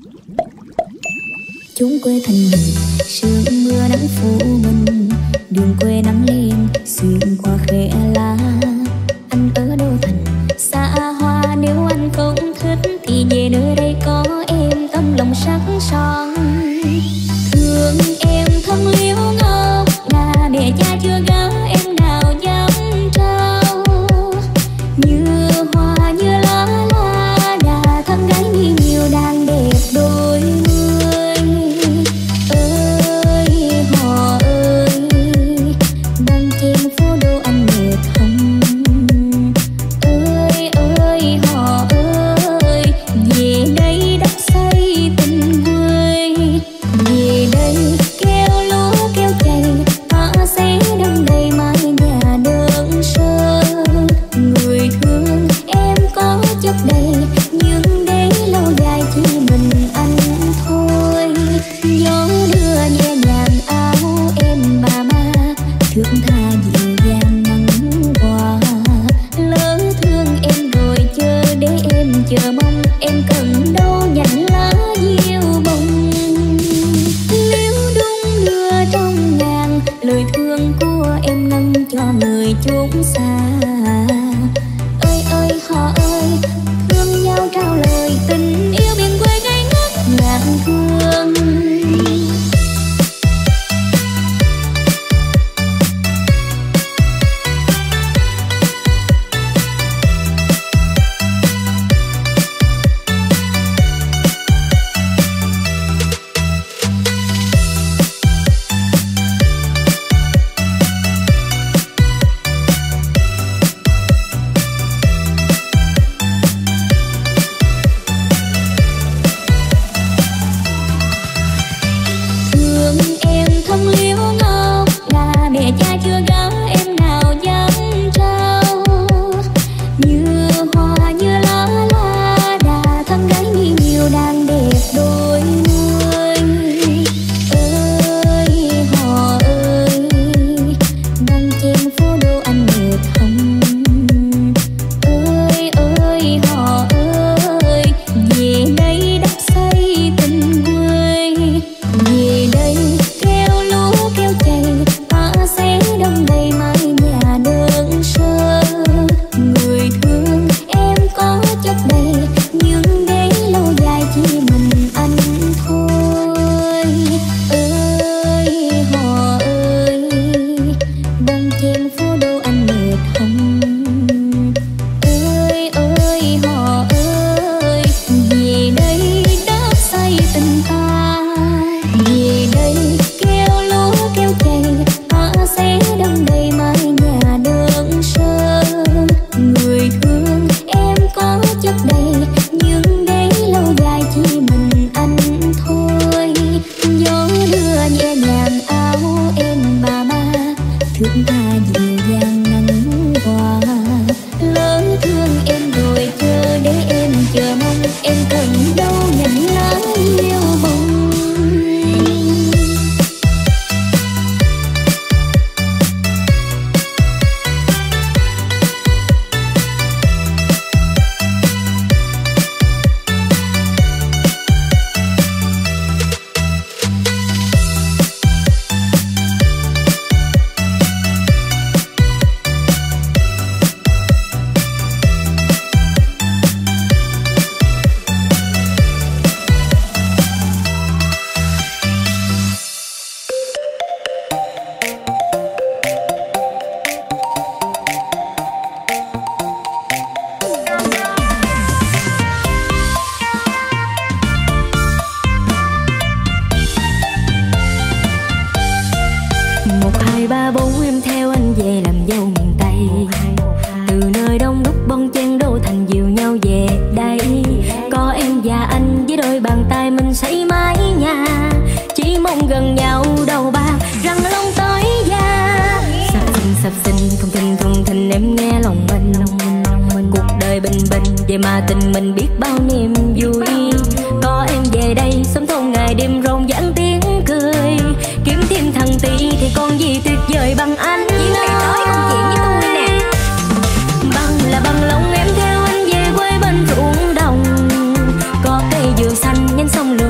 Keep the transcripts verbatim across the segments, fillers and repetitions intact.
Chốn quê thành mình, sương mưa nắng phủ mình, đường quê nắng lên xuyên qua khe lá. Anh ở đô thành xa hoa, nếu anh không thích thì về nơi đây có em tấm lòng sắc son. Thương em thâm liễu ngọc ngà, mẹ cha chưa gả em nào dám trao. Như hoa như lá la đà, thân gái như nhiều đàn đẹp đôi mươi. Ơi họ ơi, đang trên phố đô anh mệt hồng. Ơi ơi họ ơi, về đây đắp xây tình quê. Về đây kêu lúa kêu chày, ta sẽ đong đầy mái nhà đơn sơ. Người thương em có chất đầy, nhưng để lâu dài chỉ mình anh thôi. Gió đưa nhẹ nhàng áo em bà ma, thước tha dịu dàng nắng qua. Lỡ thương em rồi chờ để em chờ mong, em cần đâu nhành lá diêu bông. Nếu đúng đưa trong ngàn, lời thương của em nâng cho người chốn xa. Ơi ơi họ ơi, thương nhau trao lời tình yêu biển quê ngây ngất ngàn thương. Thương em thâm liễu ngọc ngà, mẹ cha chưa gả em nào dám trao. Như hoa như lá la đà, thân gái như nhiều đàn đẹp đôi mươi. Ơi họ ơi, đang trên phố đô anh mệt hồng. Ơi ơi họ ơi, về đây đắp xây tình quê. Về đây kêu lúa kêu chày, ta sẽ đong đầy mái nhà đơn sơ. Người thương em có chất đầy, nhưng để lâu dài chỉ mình anh thôi. Ơi họ ơi, đang trên phố đô anh mệt hồng. Ơi ơi họ ơi, về đây đắp xây tình ta. Về đây kêu lúa kêu chày, ta sẽ đong đầy mái nhà đơn sơ. Người thương em có chất đầy, nhưng để lâu dài chỉ mình anh thôi. Gió đưa nhẹ nhàng áo em bà ma, thước tha dịu dàng nắng qua. Lỡ thương em rồi chờ để em chờ mong, em cần đâu nhành lá yêu bông. Một hai ba bốn em theo anh về làm dâu miền Tây. Từ nơi đông đúc bon chen đô thành dìu nhau về đây. Có em và anh với đôi bàn tay mình xây mái nhà, chỉ mong gần nhau đầu bạc răng long tới da. Sập sinh sập sinh không thình không thình em nghe lòng mình. Cuộc đời bình bình vậy mà tình mình biết bao niềm vui. Có em về đây sớm thôn ngày đêm rộn rã tiếng cười. Kiếm thêm thằng tỷ thì còn gì tuyệt vời bằng anh. Chỉ nói nói công chuyện với tôi nè. Bằng là bằng lòng em theo anh về quê bên ruộng đồng. Có cây dừa xanh nhánh sông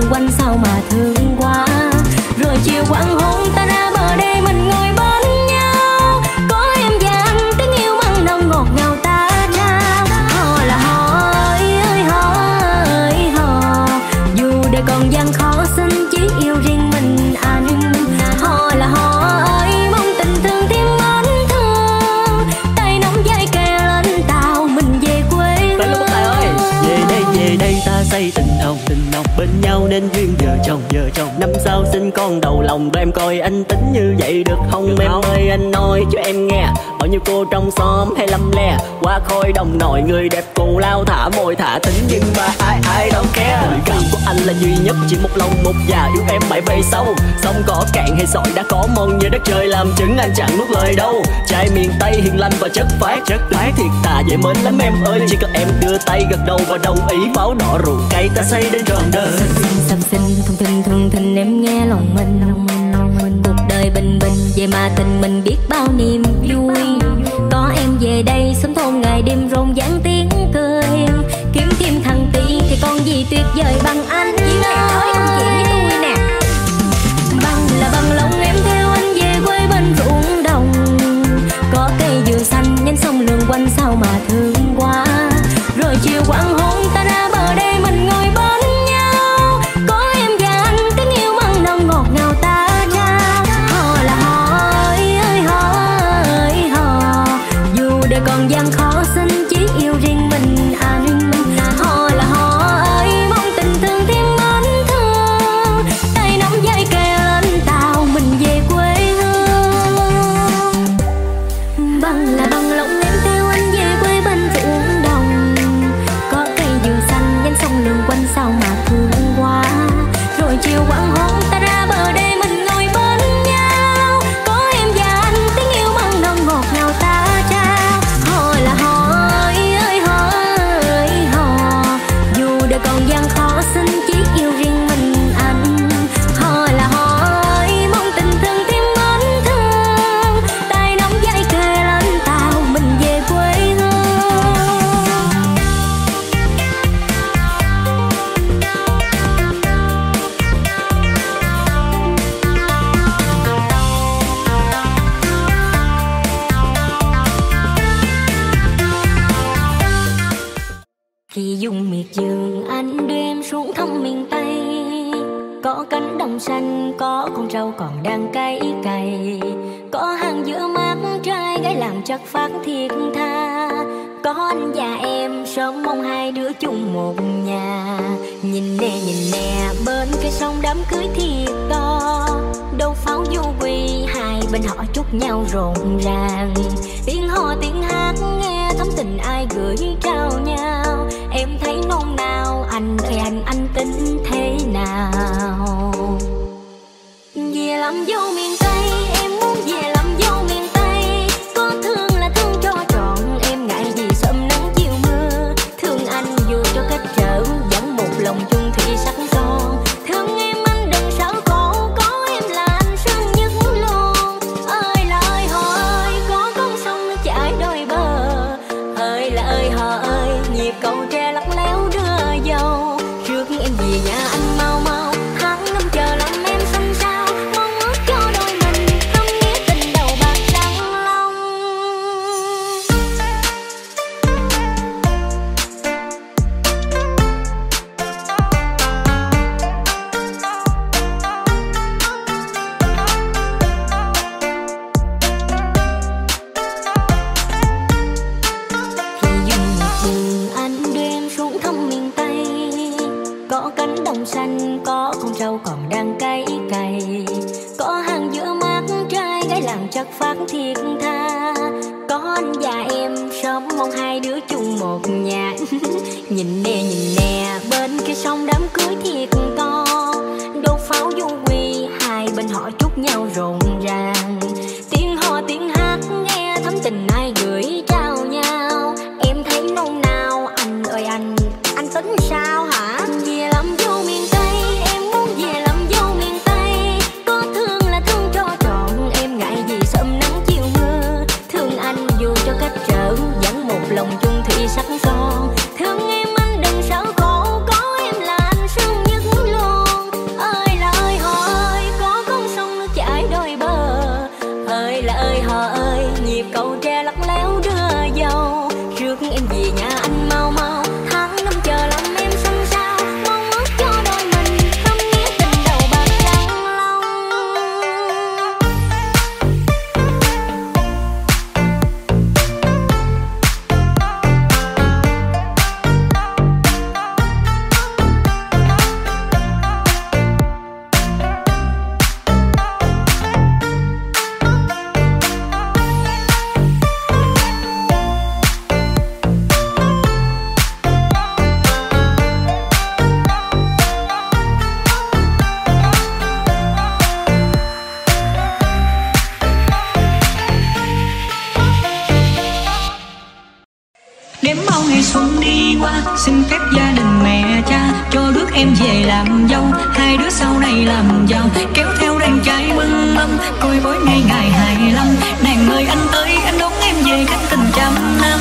thấy tình nồng tình nồng bên nhau nên duyên vợ chồng vợ chồng. Năm sau sinh con đầu lòng, rồi em coi anh tính như vậy được không? Được em không? Ơi anh nói cho em nghe, bao nhiêu cô trong xóm hay lăm le qua khôi đồng nồi, người đẹp cù lao thả môi thả tính, nhưng mà ai ai đâu care. Tình cảm của anh là duy nhất, chỉ một lòng một già yêu em mãi về sau. Sông có cạn hay sỏi đã có mòn như đất trời làm chứng, anh chẳng nuốt lời đâu. Trai miền Tây hiền lành và chất phát, chất phát thiệt thà dễ mến lắm em ơi. Chỉ cần em đưa tay gật đầu và đồng ý, máu đỏ rượu cay ta say đến trọn đời. Sầm sinh thông tin thông tin em nghe lòng mình, lòng mình lòng mình cuộc đời bình bình vậy mà tình mình biết bao niềm vui. Có em về đây sớm thôn ngày đêm rộn ràng tiếng cười, kiếm thêm thằng tí thì còn gì tuyệt vời bằng anh. Với nói anh chị với tôi nè, bằng là bằng lòng em theo anh về quê bên ruộng đồng. Có cây dừa xanh nhánh sông lượn quanh sao mà thương quá. Rồi chiều quang hôn ta ra bờ đây mình ngồi bên nhau. Có em và anh tình yêu mặn nồng ngọt ngào ta trao. Hò là hò ơi ơi hò ơi hò, dù đời còn gian khó xin chỉ yêu riêng mình anh. Hò là hò ơi mong tình thương thêm mến thương, tay nắm dây kề lên tàu mình về quê hương. Bằng là bằng lòng em theo anh về quê bên ruộng đồng. Có cây dừa xanh nhánh sông lượn quanh sao mà thương quá. Rồi chiều quang hôn ta ra bờ đây mình ngồi bên nhau. Có em và anh tiếng yêu mặn nồng ngọt ngào ta trao. Hò là hò ơi ơi hò ơi hò, dù đời còn gian khó xin chỉ yêu riêng mình anh. Hò là hò ơi mong tình thương thêm mến thương, tay nắm dây kề lên tàu mình về quê hương. Khi dùng miệt vườn anh đưa em xuống thăm miền Tây. Có cánh đồng xanh, có con trâu còn đang cày cày. Có hàng dừa mát trai gái làng chất phát thiệt tha. Có anh và em sớm mong hai đứa chung một nhà. Nhìn nè nhìn nè bên cái sông đám cưới thiệt to. Đâu pháo du quỳ hai bên họ chúc nhau rộn ràng. Tiếng hò tiếng hát nghe thấm tình ai gửi trao nhau. Em thấy nôn nao anh ơi anh anh tính thế nào? Về làm dâu miền Tây em muốn về làm dâu miền Tây. Có thương là thương cho trọn em ngại gì sớm nắng chiều mưa. Thương anh dù cho cách trở vẫn một lòng chung thủy sắc son. Thương em anh đừng sợ khổ, có em là anh sướng nhất luôn. Ơi là ơi hò ơi có con sông nó chảy đôi bờ. Ơi là ơi hò ơi nhịp cầu tre lắc léo đưa dâu. Trước em về nhà anh mau mau, tháng năm chờ lắm em xanh sao. Mong ước cho đôi mình thâm nghĩa tình đầu bạc trắng long. Khi dùng miệt vườn anh đưa em xuống thăm miền Tây. Có cánh đồng xanh, có con trâu còn đang cày cày. Có hàng dừa mát trai gái làng chất phát thiệt tha. Có anh và em sớm mong hai đứa chung một nhà. Nhìn nè nhìn nè bên kia sông đám cưới thiệt to. Đốt pháo du quỳ hai bên họ chúc nhau rộn ràng. Tiếng hò tiếng hát nghe thấm tình ai gửi trao nhau. Em thấy nôn nao anh ơi anh anh tính sao hả? Về làm dâu miền Tây em muốn về làm dâu miền Tây. Có thương là thương cho trọn em ngại gì sớm nắng chiều mưa. Thương anh dù cho cách trở vẫn một lòng chung thủy sắc son. Thương em anh đừng sợ khổ, có em là anh sướng nhất luôn. Ơi là ơi hò ơi có con sông nó chảy đôi bờ. Ơi là ơi hò ơi nhịp cầu tre lắc léo đưa dâu. Trước em về nhà anh mau mau, tháng năm chờ lắm em xanh sao. em về làm dâu, hai đứa sau này làm giàu, kéo theo đàn trai bưng mâm, coi bói ngày ngày hài lắm. Nàng ơi anh tới, anh đón em về cách tình trăm năm.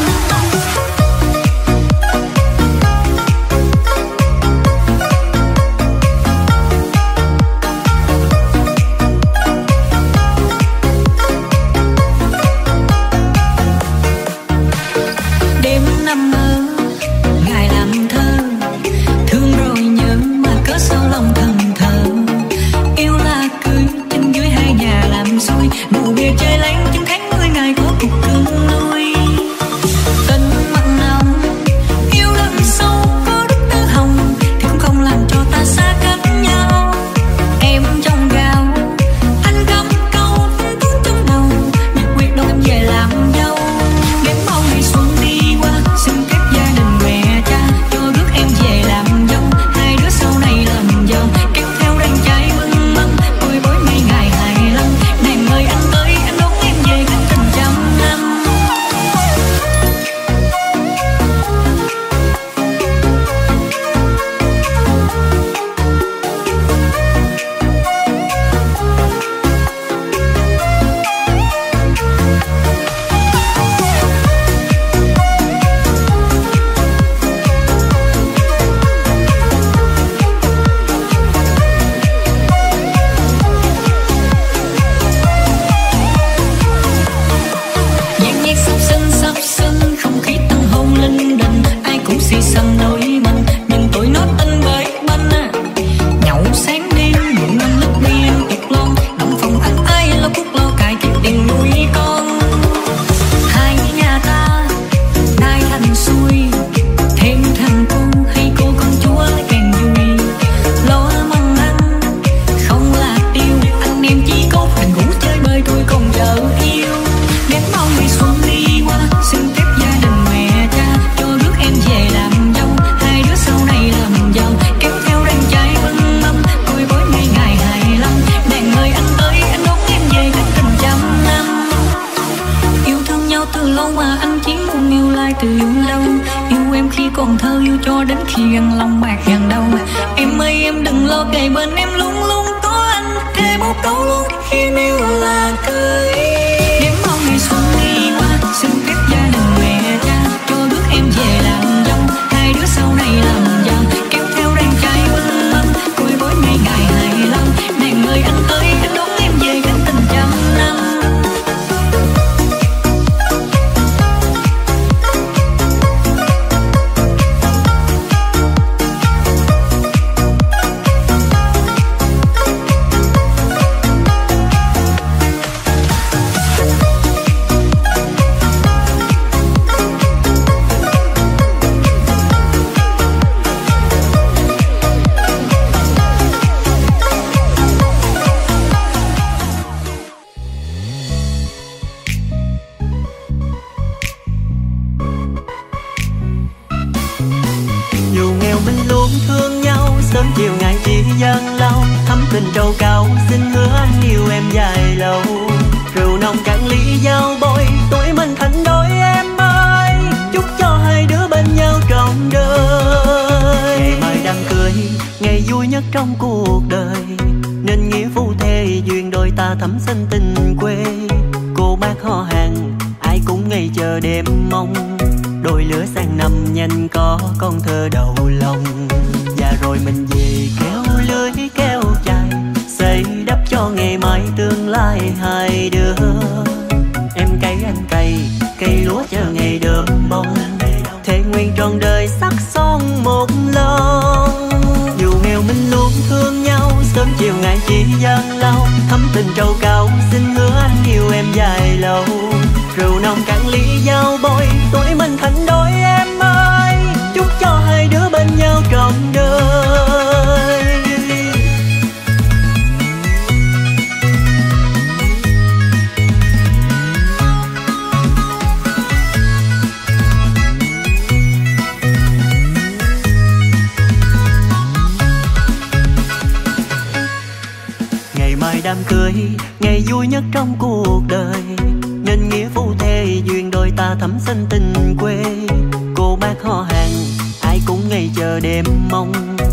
đám cưới, ngày vui nhất trong cuộc đời, nên nghĩa phu thê duyên đôi ta thắm xanh tình quê. Cô bác họ hàng ai cũng ngày chờ đêm mong,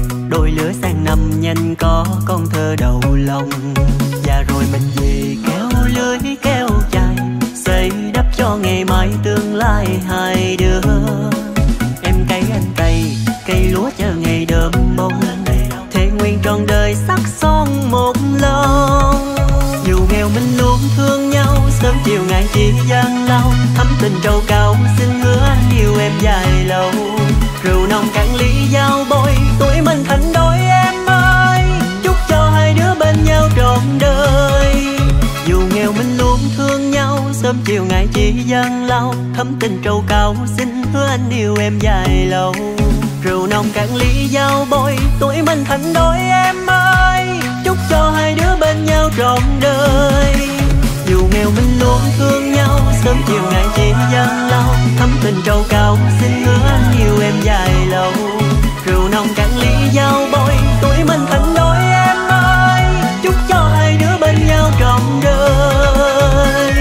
rồi lứa sang năm nhanh có con thơ đầu lòng. Và rồi mình về kéo lưới kéo chài, xây đắp cho ngày mai tương lai hai đứa. Em cấy anh cày, cây lúa chờ ngày đơm bông, thề nguyện trọn đời sắc son một lòng. Dù nghèo mình luôn thương nhau, sớm chiều ngày chỉ gian lao, thắm tình trầu cao xin hứa anh yêu em dài lâu. Rượu nồng cạn ly giao bôi, tuổi mình thành đôi em ơi, chúc cho hai đứa bên nhau trọn đời. Dù nghèo mình luôn thương nhau, sớm chiều ngày chỉ gian lao, thắm tình trầu cao xin hứa anh yêu em dài lâu. Rượu nồng cạn ly giao bôi, tuổi mình thành đôi em ơi, chúc cho hai đứa bên nhau trọn đời. Dù nghèo mình luôn thương nhau, sớm chiều ngày chỉ gian lao, thắm tình trầu cao xin hứa anh yêu em dài lâu. Rượu nồng cạn ly giao bôi, tuổi mình thành đôi em ơi, chúc cho hai đứa bên nhau trọn đời.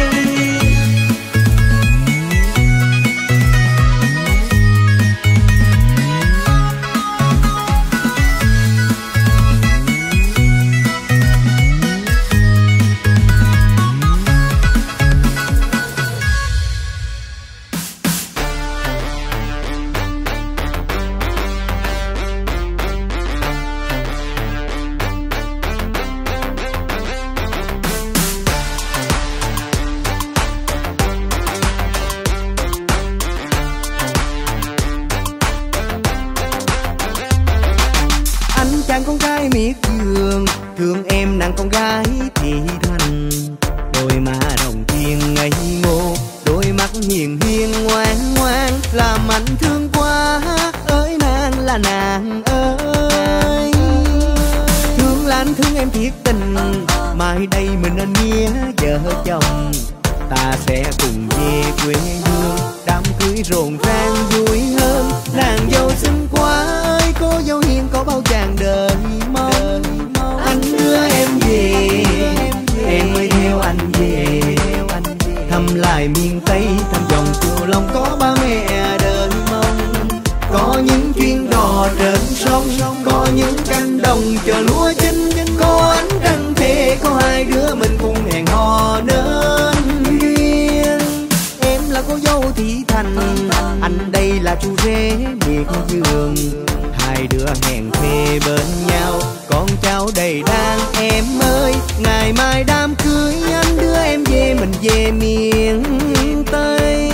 Miết dương thương em nàng con gái thị thành, đôi má đồng tiền ngây ngô, đôi mắt hiền hiền ngoan ngoan, làm anh thương quá ơi nàng là nàng ơi. Thương là anh thương em thiệt tình, mai đây mình anh nghĩa vợ chồng, ta sẽ cùng về quê hương, đám cưới rộn ràng vui hơn. Nàng dâu xinh quá ơi, cô dâu hiền có bao chàng đời mong. Anh đưa em về, em mới theo anh về, thăm lại miền Tây, thăm dòng Cửu Long có ba mẹ đời mong. Có những chuyến đò trên sông, có những cánh đồng chờ lúa chín, có ánh trăng thề, có hai đứa mình cùng hẹn hò nên duyên. Em là cô dâu thị thành, anh đây là chú rể miệt vườn, hai đứa hẹn thề bên nhau, con cháu đầy đàn em ơi. Ngày mai đám cưới anh đưa em về, mình về miền Tây.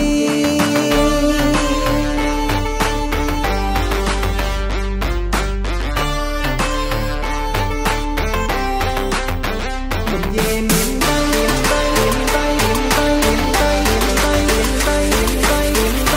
Mình về miền Tây, miền Tây, miền Tây, miền Tây, miền Tây, miền Tây, miền Tây, miền Tây, miền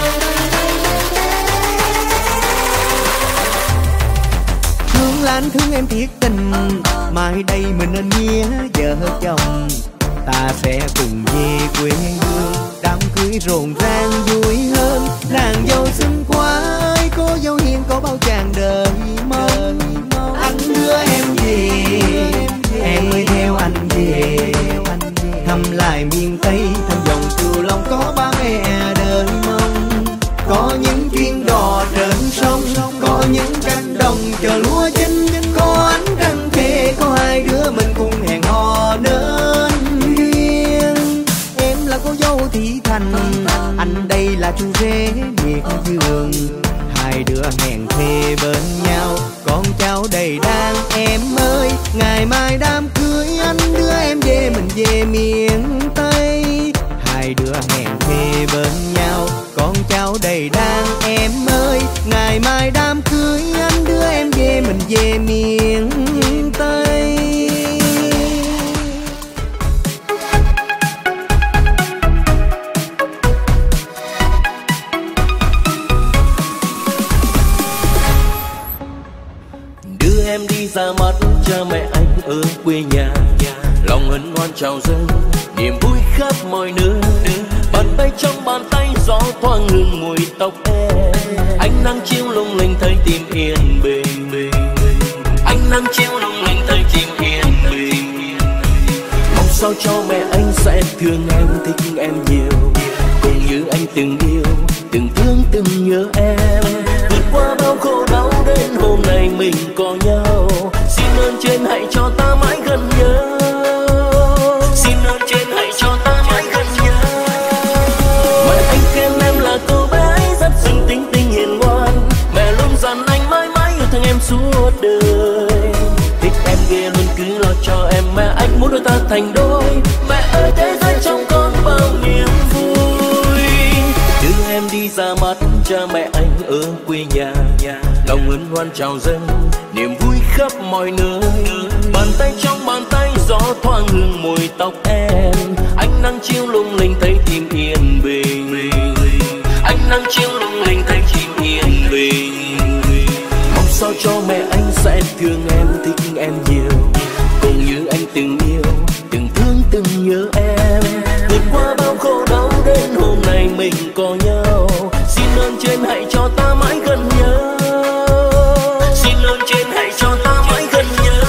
Tây. Thương là anh thương em thiệt tình, mai đây mình anh nghĩa vợ chồng, ta sẽ cùng về quê hương, đám cưới rộn ràng vui hơn. Nàng dâu xinh quá ơi, cô dâu hiền có bao chàng đời mong. Anh đưa em về, em mới theo anh về, thăm lại miền Tây, thăm dòng Cửu Long có ba mẹ đời mong. Có những chuyến đò trên sông, có những cánh đồng chờ lúa chín, có ánh trăng thề, có hai đứa mình cùng hẹn hò nên duyên. Em là cô dâu thị thành, anh đây là chú rể miệt vườn, hai đứa hẹn thề bên nhau, con cháu đầy đàn em ơi. Ngày mai đám cưới anh đưa em về, mình về miền Tây, hai đứa hẹn thề bên nhau, con cháu đầy đàn em ơi. Ngày mai đám cưới anh đưa em về, mình về miền Tây. Đưa em đi ra mắt cha mẹ anh ở quê nhà, lòng hân hoan chào dâng, niềm vui khắp mọi nơi. Bàn tay trong bàn tay gió thoáng hương mùi tóc em, ánh nắng chiếu lung linh thấy tim yên bình. Ánh nắng chiếu lung linh thấy tim yên bình. Mong sao cho mẹ anh sẽ thương em, thích em nhiều, cũng như anh từng yêu, từng thương từng nhớ em. Vượt qua bao khổ đau đến hôm nay mình có nhau. thương em suốt đời. Thích em ghê luôn cứ lo cho em mà anh muốn đôi ta thành đôi. Mẹ ơi thế giới trong con bao niềm vui. Đưa em đi ra mắt cha mẹ anh ở quê nhà, lòng hân hoan trào dâng niềm vui khắp mọi nơi. Bàn tay trong bàn tay gió thoáng hương mùi tóc em. Ánh nắng chiếu lung linh thấy tim yên bình. Ánh nắng chiếu lung linh thấy tim yên bình. Mong sao cho mẹ anh sẽ thương em, thích em nhiều, cũng như anh từng yêu, từng thương từng nhớ em. Vượt qua bao khổ đau đến hôm nay mình có nhau. Xin ơn trên hãy cho ta mãi gần nhau. Xin ơn trên hãy cho ta mãi gần nhau.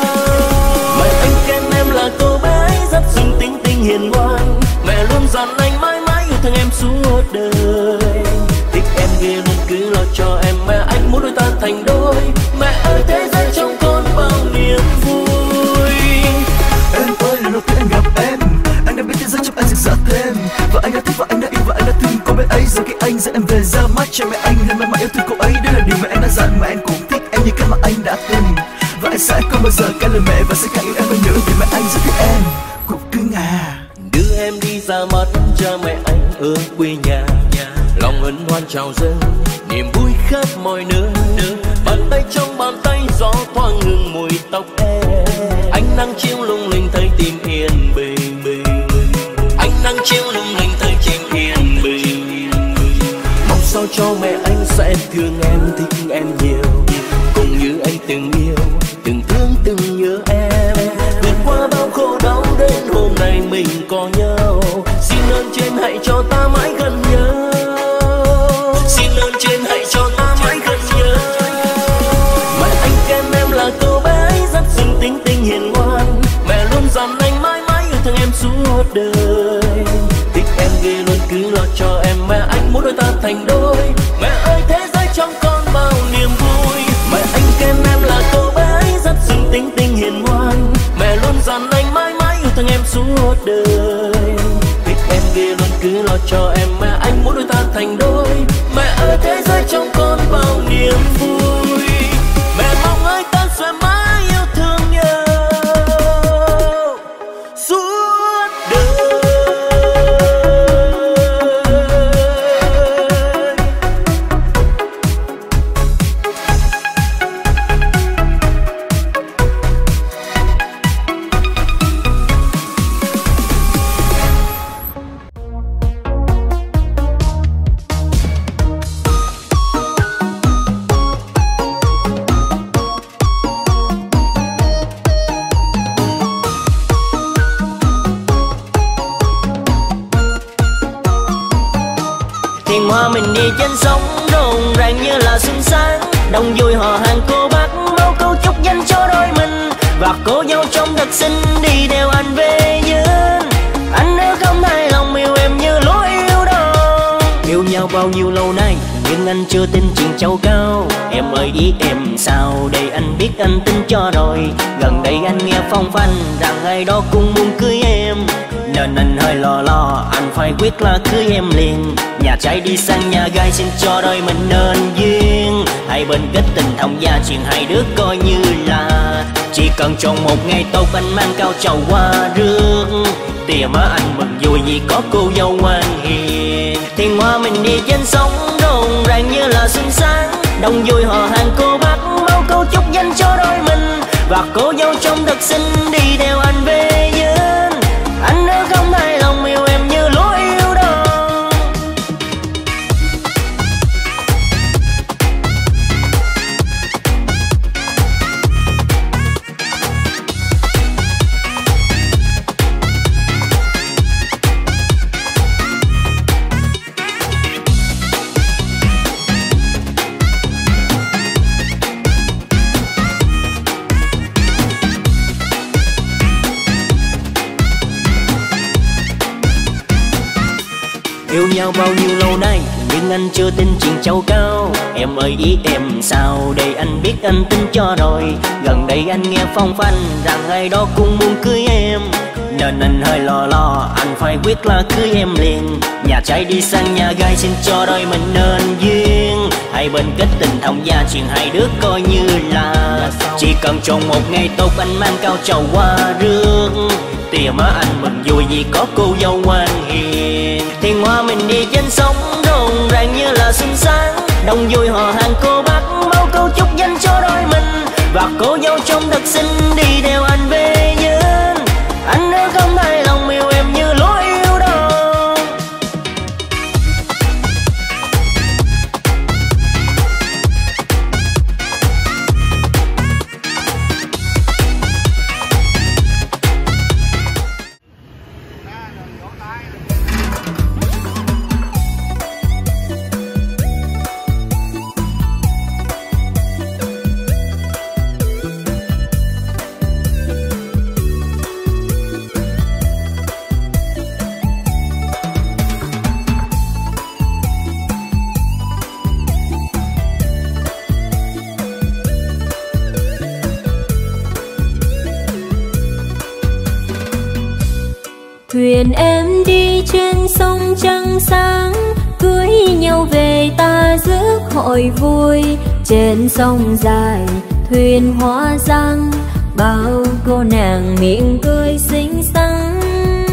Mẹ anh khen em là cô bé ấy rất xinh tính tình hiền ngoan. Mẹ luôn dặn anh mãi mãi yêu thương em suốt đời. Thích em ghê luôn cứ lo cho em mà anh muốn đôi ta thành đôi. Mẹ ơi thế giới trong con bao niềm vui. Em ơi lần đầu tiên anh gặp em, anh đã biết thế giới trong anh rực rỡ thêm. Và anh đã thích và anh đã yêu và anh đã thương cô bé ấy. Giờ khi anh dẫn em về ra mắt cha mẹ anh nên mẹ mãi yêu thương cô ấy. Đây là điều mà anh đã dặn mà anh cũng thích em như cách mà anh đã từng. Và anh sẽ không bao giờ cãi lời mẹ và sẽ càng yêu em hơn nữa vì mẹ anh rất thích em. Cục cưng à. Đưa em đi ra mắt cha mẹ anh ở quê nhà, lòng hân hoan trào dâng niềm vui khắp mọi nơi. Bàn tay trong bàn tay gió thoáng hương mùi tóc em. Ánh nắng chiếu lung linh thấy tim yên bình. Ánh nắng chiếu lung linh thấy tim yên bình. Mong sao cho mẹ anh sẽ thương em, thích em nhiều, cũng như anh từng yêu, từng thương từng nhớ em. Vượt qua bao khổ đau đến hôm nay mình có nhau. Xin ơn trên hãy cho ta mãi gần nhau. Xin ơn trên hãy cho ta mãi gần nhau. Mẹ anh khen em là cô bé ấy rất xinh tính tình hiền ngoan. Mẹ luôn dặn anh mãi mãi yêu thương em suốt đời. Thích em ghê luôn cứ lo cho em mà anh muốn đôi ta thành đôi. Mẹ ơi thế giới trong con bao niềm vui. Mẹ anh khen em là cô bé ấy rất xinh tính tình hiền ngoan. Mẹ luôn dặn anh mãi mãi yêu thương em suốt đời. Thích em ghê luôn cứ lo cho em mà anh muốn đôi ta thành đôi. Mẹ ơi thế giới trong con bao niềm vui. Mẹ mong ơi ta sẽ mãi yêu thương nhau suốt đời. Thuyền hoa mình đi trên sông rộn ràng như là xuân sáng. Đông vui hò hàng cô bác máu câu chúc danh cho đôi mình. Và cô dâu trong thật xinh đi theo anh về duyên. Anh nếu không hài lòng yêu em như lúa yêu đòn. Yêu nhau bao nhiêu lâu nay nhưng anh chưa tin chuyện châu cao. Em ơi ý em sao để anh biết anh tin cho rồi. Gần đây anh nghe phong phanh rằng ai đó cũng muốn cưới em. Nên anh hơi lo lo, anh phải quyết là cưới em liền. Nhà trai đi sang nhà gái xin cho đôi mình nên duyên. Hai bên kết tình thông gia chuyện hai đứa coi như là. Chỉ cần trong một ngày tốt anh mang cao trầu qua rước. Tìa má anh mừng vui vì có cô dâu ngoan hiền. Thuyền hoa mình đi trên sông rộn ràng như là xuân sáng. Đông vui hò hàng cô bác máu câu chúc danh cho đôi mình. Và cô dâu trong thật xinh đi theo anh về duyên. Anh nếu không hài lòng yêu em như lúa yêu đòn. Yêu nhau bao nhiêu lâu nay nhưng anh chưa tin chuyện châu cao. Em ơi ý em sao để anh biết anh tin cho rồi. Gần đây anh nghe phong phanh rằng ai đó cũng muốn cưới em. nên anh hơi lo lo. Anh phải quyết là cưới em liền, nhà trai đi sang nhà gái xin cho đôi mình nên duyên. Hai bên kết tình thông gia, chuyện hai đứa coi như là chỉ cần tròn một ngày tốt, anh mang cao trầu qua rước. Tìa má anh mừng vui vì có cô dâu ngoan hiền. Thiên hoa mình đi trên sông rộn ràng như là xuân sáng, đông vui hò hàng cô bác mau câu chúc danh cho đôi mình. Và cô dâu trông thật xinh đi theo anh về nhân. Anh đã không thay lòng yêu em như lối yêu đâu. Thuyền em đi trên sông trăng sáng, cưới nhau về ta rước hội vui. Trên sông dài thuyền hoa răng, bao cô nàng miệng cười xinh xắn.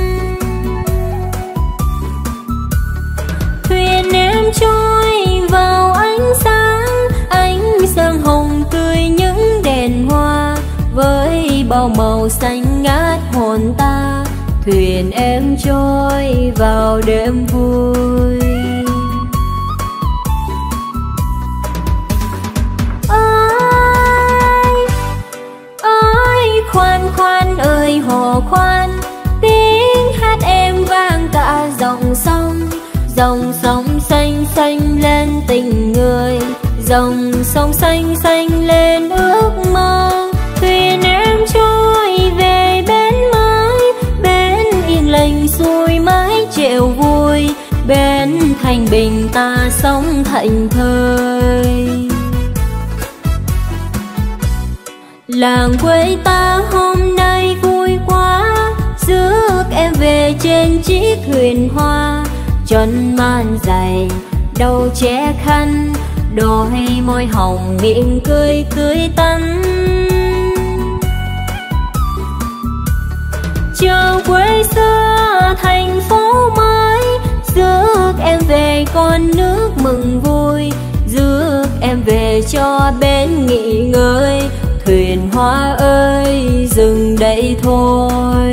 Thuyền em trôi vào ánh sáng, ánh sơn hồng tươi những đèn hoa. Với bao màu xanh ngát hồn ta, thuyền em trôi vào đêm vui. Ơi, ơi khoan khoan ơi hò khoan, tiếng hát em vang cả dòng sông. Dòng sông xanh xanh lên tình người, dòng sông xanh xanh lên ước mơ. Thuyền em trôi về bến mới, bến yên lành xuôi mái chèo vui. Bến Thanh Bình ta sống thảnh thơi. Làng quê ta hôm nay vui quá, rước em về trên chiếc thuyền hoa. Chân man dày đầu che khăn, đôi môi hồng miệng cười tươi tắn. Chờ quê xưa thành phố mới, rước em về con nước mừng vui. Rước em về cho bên nghỉ ngơi, thuyền hoa ơi dừng đây thôi.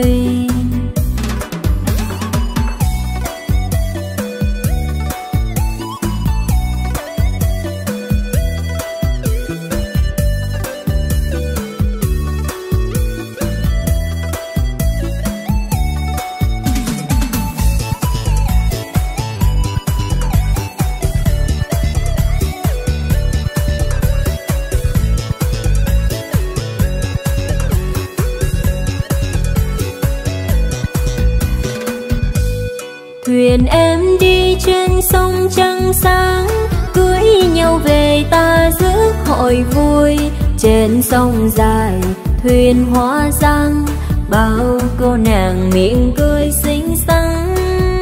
Thuyền em đi trên sông trăng sáng, cưới nhau về ta rước hội vui. Trên sông dài thuyền hoa răng, bao cô nàng miệng cười xinh xắn.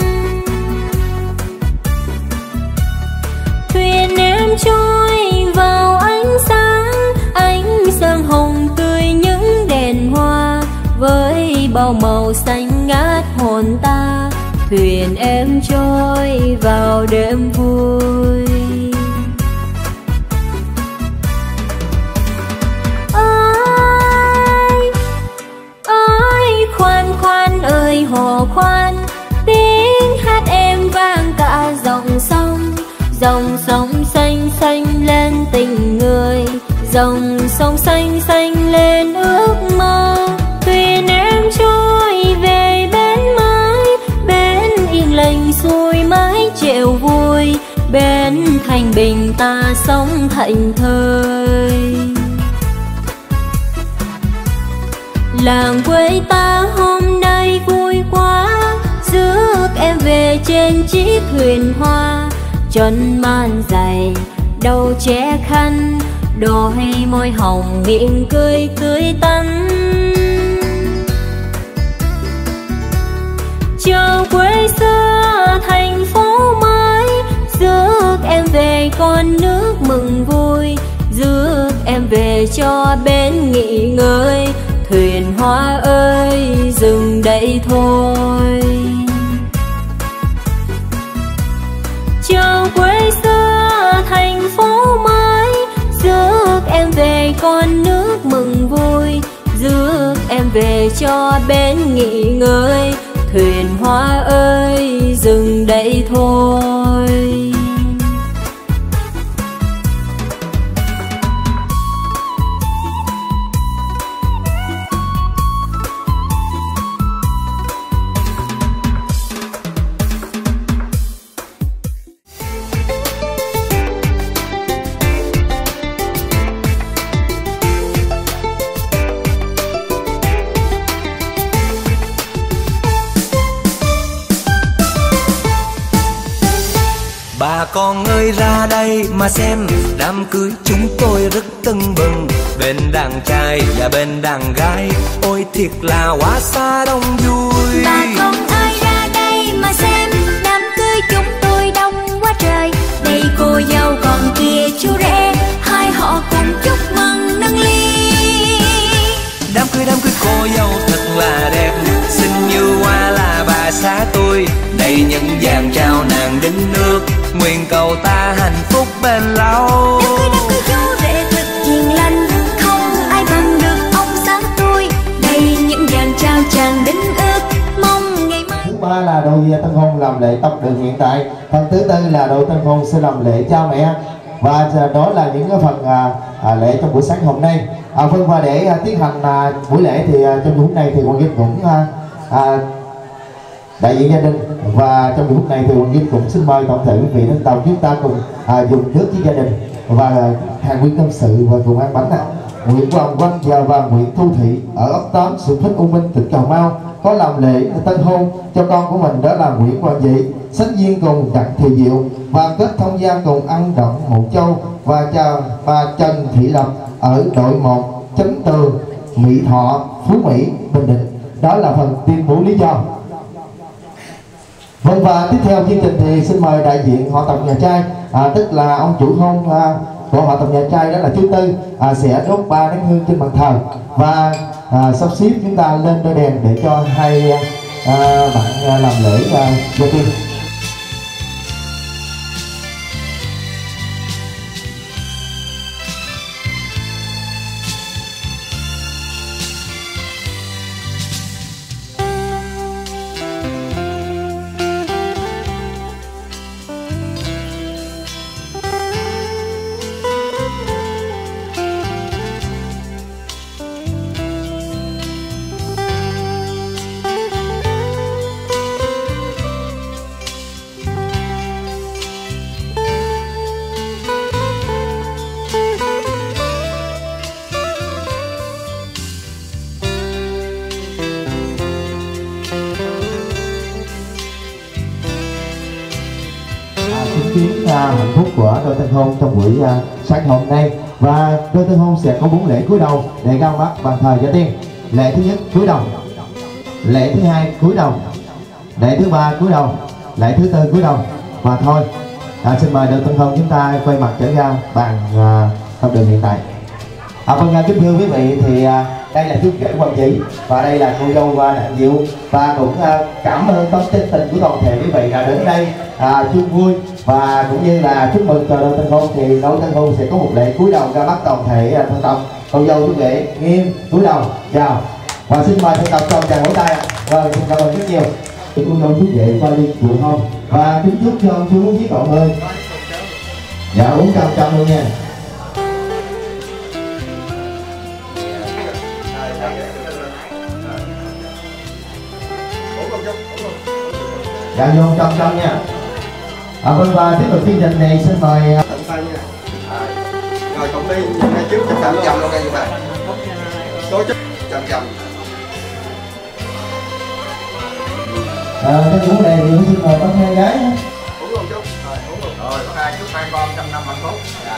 Thuyền em trôi vào ánh sáng, ánh sơn hồng tươi những đèn hoa. Với bao màu xanh ngát hồn ta, thuyền em trôi vào đêm vui. Ơi, ơi khoan khoan ơi hò khoan, tiếng hát em vang cả dòng sông. Dòng sông xanh xanh lên tình người, dòng sông xanh xanh lên ước mơ. Thuyền em trôi về bến mới, bến yên lành xuôi mái chèo vui. Bến Thanh Bình ta sống thảnh thơi. Làng quê ta hôm nay vui quá, rước em về trên chiếc thuyền hoa. Chân man dày đầu che khăn, đôi môi hồng miệng cười tươi tắn. Chờ quê xưa thành phố mới, rước em về con nước mừng vui, rước em về cho bên nghỉ ngơi. Thuyền hoa ơi dừng đây thôi. Chờ quê xưa thành phố mới, rước em về con nước mừng vui, rước em về cho bên nghỉ ngơi. Thuyền hoa ơi dừng đây thôi. Bà con ơi ra đây mà xem, đám cưới chúng tôi rất tưng bừng. Bên đàn trai và bên đàn gái, ôi thiệt là quá xa đông vui. Bà con ơi ra đây mà xem, đám cưới chúng tôi đông quá trời. Đây cô dâu còn kia chú rể, hai họ cùng chúc mừng nâng ly. Đám cưới đám cưới cô dâu thật là đẹp, xinh như hoa là bà xã tôi. Đây những vàng trao nàng đến nước, nguyện cầu ta hạnh phúc bền lâu. Đám cưới đám cưới chú rể thật hiền lành, không ai bằng được ông xã tôi. Đây những vàng trao chàng đến ước, mong ngày mai. Thứ ba là đôi tân hôn làm lễ tóc đường hiện tại. Phần thứ tư là đôi tân hôn sẽ làm lễ cha mẹ. Và đó là những cái phần à, à, lễ trong buổi sáng hôm nay. À, vâng, và để à, tiến hành à, buổi lễ thì à, trong buổi hôm nay thì Hoàng Vinh cũng à, à, đại diện gia đình, và trong buổi hôm nay thì Hoàng Vinh cũng xin mời tổng thể quý vị đến tàu chúng ta cùng à, dùng nước với gia đình và à, hàng nguyên tâm sự và cùng ăn bánh ạ. À. Nguyễn Hoàng Quang và, và Nguyễn Thu Thị ở ấp tám xã Phước U Minh, tỉnh Cà Mau có làm lễ tân hôn cho con của mình, đó là Nguyễn Hoàng Dị sánh duyên cùng Đặng Thị Diệu và kết thông gia cùng ăn Đặng Hậu Châu và chào bà Trần Thị Lập ở đội một Chấn Tường, Mỹ Thọ, Phú Mỹ, Bình Định. Đó là phần tuyên bố lý do. Vâng, và tiếp theo chương trình thì xin mời đại diện họ tộc nhà trai, à, tức là ông chủ hôn à, của họ tộc nhà trai, đó là chú Tư, à, sẽ đốt ba nén hương trên bàn thờ và à, sắp xếp chúng ta lên đôi đèn để cho hai à, bạn à, làm lễ à, đầu tiên. Kiến uh, hạnh phúc của đôi tân hôn trong buổi uh, sáng hôm nay, và đôi tân hôn sẽ có bốn lễ cúi đầu để ra mắt bàn thờ gia tiên. Lễ thứ nhất cúi đầu, lễ thứ hai cúi đầu, lễ thứ ba cúi đầu, lễ thứ tư cúi đầu và thôi. À, xin mời đôi tân hôn chúng ta quay mặt trở ra bàn uh, tập đường hiện tại. À, vâng, kính thưa quý vị, thì uh, đây là chú rể Hoàng Dị và đây là cô dâu uh, Đặng Diệu, và cũng uh, cảm ơn tấm chân tình của toàn thể quý vị đã đến đây à, chung vui và cũng như là chúc mừng cho đôi tân hôn. Thì đôi tân hôn sẽ có một lễ cúi đầu ra mắt toàn thể uh, thân tộc. Cô dâu chú rể nghiêm cúi đầu chào và xin mời thân tộc trong tràng vỗ tay. Vâng, xin cảm ơn rất nhiều. Cô dâu chú rể qua đi cụ hôn và kính chúc cho ông chú với cậu ơi dạ uống trăm trăm luôn nha. Dạ vô trăm trăm nha. À, vâng, và tiếp tục chương trình này xin mời tận tay nha. À, rồi cộng đi ngay trước chấm chấm chấm luôn ngay các bạn. Số chấm chấm chấm. Ờ, cái cuốn này thì xin mời bác hai gái. Uống luôn chút. Rồi uống luôn. Rồi bác hai chúc hai con trăm năm hạnh phúc. Dạ.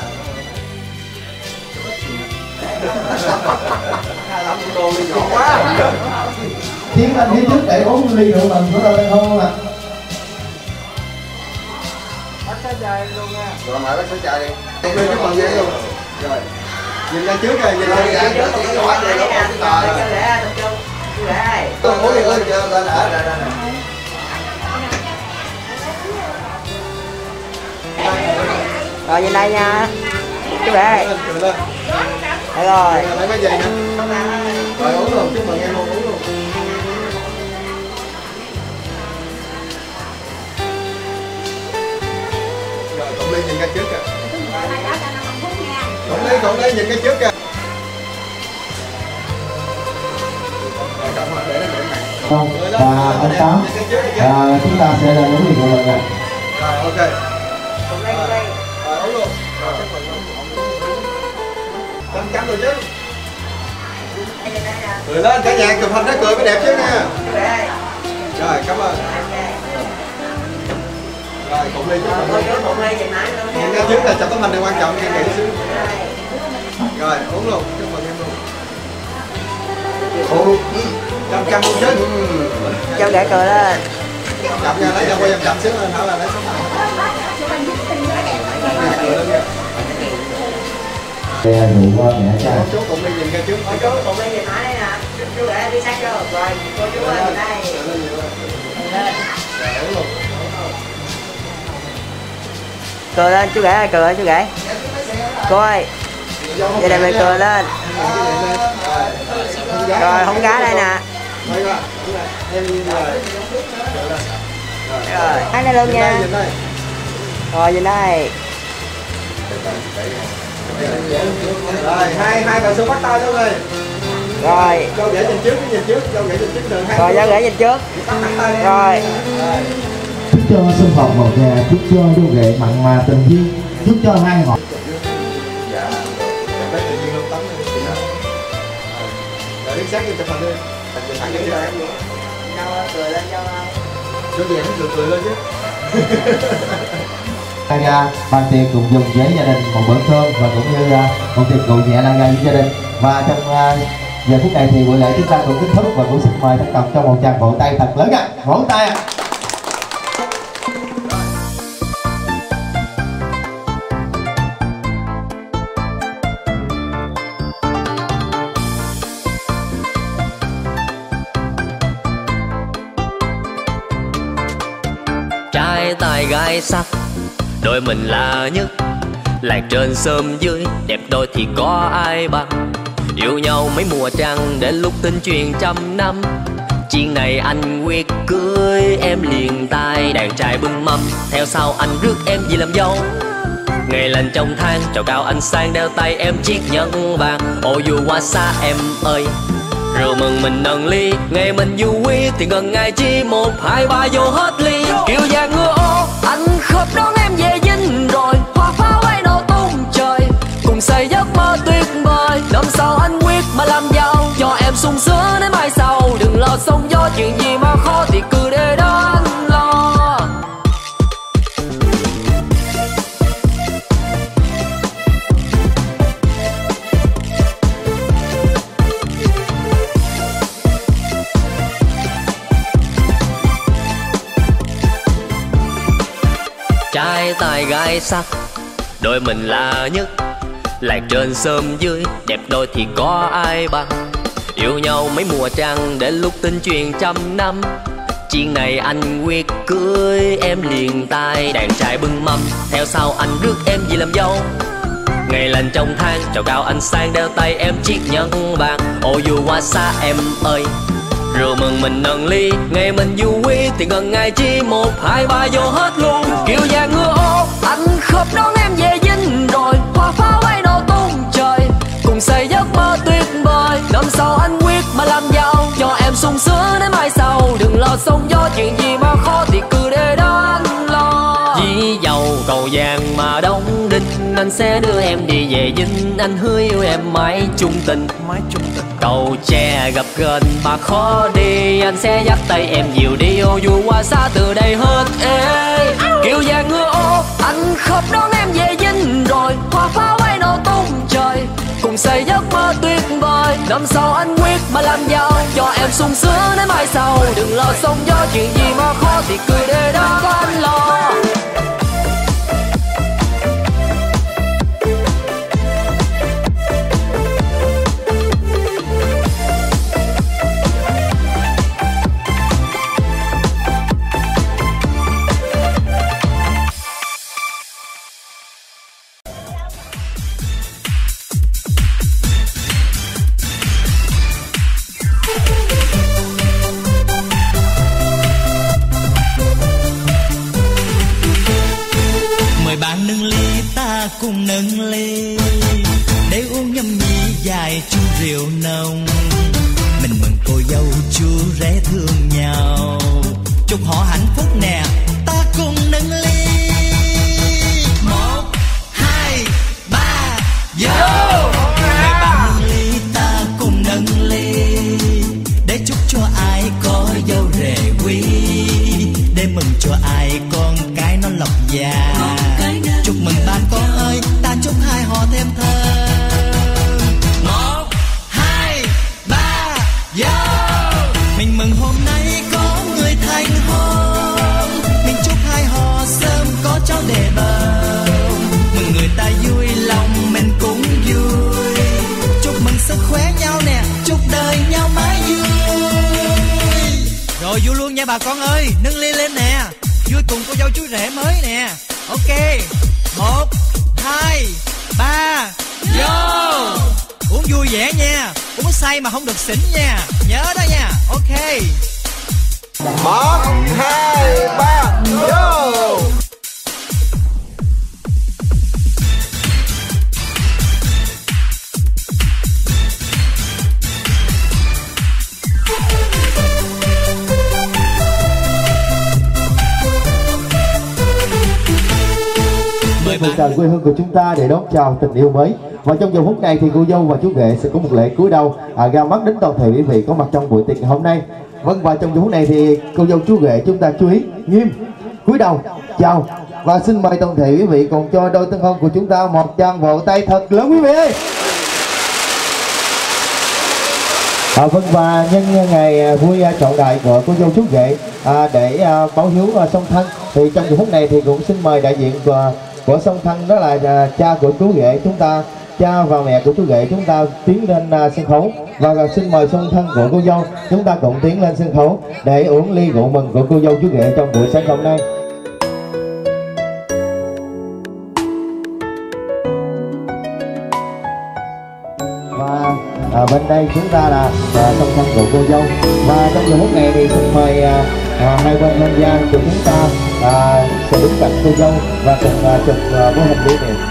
Hai lắm cô đi nhỏ quá. tiến lên phía trước để uống ly rượu mừng của đôi tân hôn không ạ? Bắt cái chai luôn nha. Rồi mời bác cái chai đi. Đi chúc mừng vậy luôn. Rồi. Nhìn ra trước rồi, nhìn ra trước. Trước tiếng nói đi nó có cái tờ. Tôi muốn đi lên chưa lên ở đây đây. Rồi nhìn đây nha. Chú rể. Cười lên. Được rồi. Lấy cái gì nữa. Rồi uống luôn, chúc mừng em luôn, uống luôn. Rồi cộng ly nhìn cái trước kìa. Cộng ly, cộng ly nhìn cái trước kìa. Không, và anh Tám, à, chúng ta sẽ lên uống ly rượu mừng ạ. Rồi ok. Rồi uống luôn. Rồi chúc mừng luôn. Cắm cắm rồi chứ. Cười lên cả nhà chụp hình nó cười mới đẹp chứ nha. Rồi cảm ơn. Rồi cùng ly chúc mừng. Nhìn ra trước là chụp tấm hình này quan trọng, nghe nghĩ xíu. Rồi uống luôn, chúc mừng em luôn. Ủa, chăm chăm luôn chứ. Cháu rể cười lên. Chậm nha, lấy cho quay em chậm xíu lên hả là lấy xuống. Cười lên nha. Đây là rượu mẹ cha. Chú cùng đi nhìn ra trước. Chú cùng đi nhìn nói nè. Chú rể đi sát vô. Rồi cô chú ơi nhìn đây. Cười lên chú rể ơi, cười ơi chú rể. Cô ơi. Vậy này mình cười lên. Rồi hôn gái đây nè. Rồi hai đây luôn nha. Rồi nhìn đây. Rồi hai hai bà xuống bắt tay luôn rồi. Rồi. Dâu rể nhìn trước, nhìn trước, dâu rể nhìn trước đường hai. Rồi dâu rể nhìn trước. Rồi. Chúc cho xung họp một nhà, chúc cho dâu rể mặn mà tình duyên, chúc cho hai họ. Dạ. Tự nhiên luôn tắm lên. Rồi đứng sát lên chụp hình đi. Chụp thẳng cái ra. Cười lên cho. Dâu rể nó cười cười lên chứ. Ra bàn tiệc cùng dùng với gia đình một bữa cơm và cũng như uh, một tiệc rượu nhẹ lan ra với gia đình. Và trong uh, giờ phút này thì buổi lễ chúng ta cũng kết thúc và cũng xin mời tất cả trong một tràng vỗ tay thật lớn ạ. Vỗ tay ạ. Trai tài gái sắc, đôi mình là nhất. Làng trên sớm dưới, đẹp đôi thì có ai bằng. Yêu nhau mấy mùa trăng, đến lúc tin truyền trăm năm. Chuyện này anh quyết cưới em liền tay. Đàn trai bưng mâm, theo sau anh rước em về làm dâu. Ngày lên trong tháng, trầu cao anh sang đeo tay em chiếc nhẫn vàng. Ô dù qua xa em ơi, rượu mừng mình nâng ly. Ngày mình vui thì gần ngày chi, một hai ba vô hết ly. Kiều vàng ngựa ô, anh khớp đón em về dinh rồi. Hoa pháo bay nổ tung trời, cùng xây giấc mơ tuyệt vời. Năm sau anh quyết mà làm giàu, cho em sung sướng đến mai sau. Đừng lo sóng gió, chuyện gì mà khó thì cứ để đó anh lo. Trai tài gái sắc, đôi mình là nhất. Làng trên sớm dưới, đẹp đôi thì có ai bằng. Yêu nhau mấy mùa trăng, đến lúc tin truyền trăm năm. Chuyện này anh quyết cưới em liền tay. Đàn trai bưng mâm, theo sau anh rước em về làm dâu. Ngày lên trong tháng, trầu cao anh sang đeo tay em chiếc nhẫn vàng. Ô dù qua xa em ơi, rượu mừng mình nâng ly. Ngày mình vui thì gần ngày chi, một hai ba vô hết luôn. Kiều vàng ngựa ô, anh khớp đón em về dinh rồi. Hoa pháo bay nổ tung trời, cùng xây giấc mơ tuyệt vời. Năm sau anh quyết mà làm giàu, cho em sung sướng đến mai sau. Đừng lo sóng gió, chuyện gì mà khó thì cứ để đó anh lo. Dì dầu cầu vàng mà đóng đinh, anh sẽ đưa em đi về dinh. Anh hứa yêu em mãi chung tình, mãi chung tình. Cầu tre gặp gần mà khó đi, anh sẽ dắt tay em nhiều đi. Ô dù qua xa từ đây hết ê. Kiều vàng ngựa ô, anh khớp đón em về dinh rồi. Hoa pháo bay nổ tung trời, cùng xây giấc mơ tuyệt vời. Năm sau anh quyết mà làm giàu, cho em sung sướng đến mai sau. Đừng lo sống gió chuyện gì mà khó thì cười để đó có anh lo. Cùng nâng ly để uống nhâm nhi dài chung rượu nồng. Mình mừng cô dâu chú rể thương nhau, chúc họ hạnh phúc nè, ta cùng nâng ly. Một, hai, ba, vô. Mời bạn nâng ly, ta cùng nâng ly để chúc cho ai có dâu rể quý, để mừng cho ai con cái nó lộc già. Chúc mừng ba con ơi, ta chúc hai họ thêm thơm. Một, hai, ba, vô. Mình mừng hôm nay có người thành hôn, mình chúc hai họ sớm có cháu để bầu. Mừng người ta vui lòng mình cũng vui, chúc mừng sức khỏe nhau nè, chúc đời nhau mãi vui. Rồi vui luôn nha bà con ơi, nâng ly lên nè, vui cùng cô dâu chú rể mới nè. Ok, một, hai, ba, vô. Uống vui vẻ nha, uống say mà không được xỉn nha, nhớ đó nha. Ok, một, hai, ba, vô. Một tràng quê hương của chúng ta để đón chào tình yêu mới. Và trong giờ phút này thì cô dâu và chú rể sẽ có một lễ cúi đầu à, ra mắt đến toàn thể quý vị có mặt trong buổi tiệc ngày hôm nay. Vâng, và trong giờ phút này thì cô dâu chú rể chúng ta chú ý nghiêm cúi đầu chào và xin mời toàn thể quý vị cùng cho đôi tân hôn của chúng ta một tràng vỗ tay thật lớn quý vị ơi. À, vâng, và nhân ngày vui trọng đại của cô dâu chú rể à, để à, báo hiếu à, song thân thì trong giờ phút này thì cũng xin mời đại diện của của song thân đó là à, cha của chú rể chúng ta, cha và mẹ của chú rể chúng ta tiến lên à, sân khấu và à, xin mời song thân của cô dâu chúng ta cùng tiến lên sân khấu để uống ly rượu mừng của cô dâu chú rể trong buổi sáng hôm nay. Và à, bên đây chúng ta là à, song thân của cô dâu và trong giờ phút này thì xin mời à, à, hai bên nhân gia của chúng ta à, sẽ đứng cạnh cô dâu và cùng à, chụp à, với hình lưu niệm.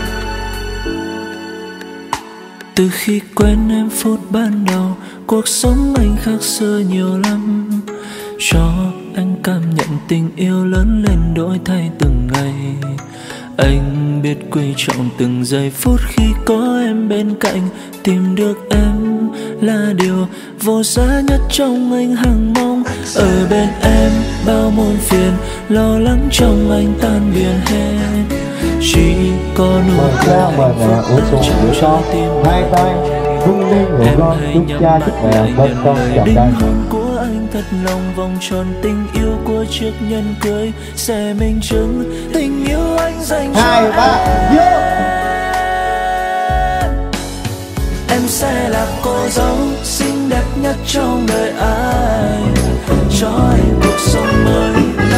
Từ khi quen em phút ban đầu, cuộc sống anh khác xưa nhiều lắm. Cho anh cảm nhận tình yêu lớn lên đổi thay từng ngày. Anh biết quý trọng từng giây phút khi có em bên cạnh. Tìm được em là điều vô giá nhất trong anh hằng mong. Ở bên em bao muôn phiền, lo lắng trong anh tan biến hết. Chỉ có nụ cười hạnh phúc trao cho tim hai tay vung lên người con chúc cha chúc mẹ bên con chào đính đây. hôn của anh thật lòng, vòng tròn tình yêu của chiếc nhẫn cưới sẽ minh chứng tình yêu anh dành cho hai ba vô. Em sẽ là cô dâu xinh đẹp nhất trong đời anh, cho anh cuộc sống mới.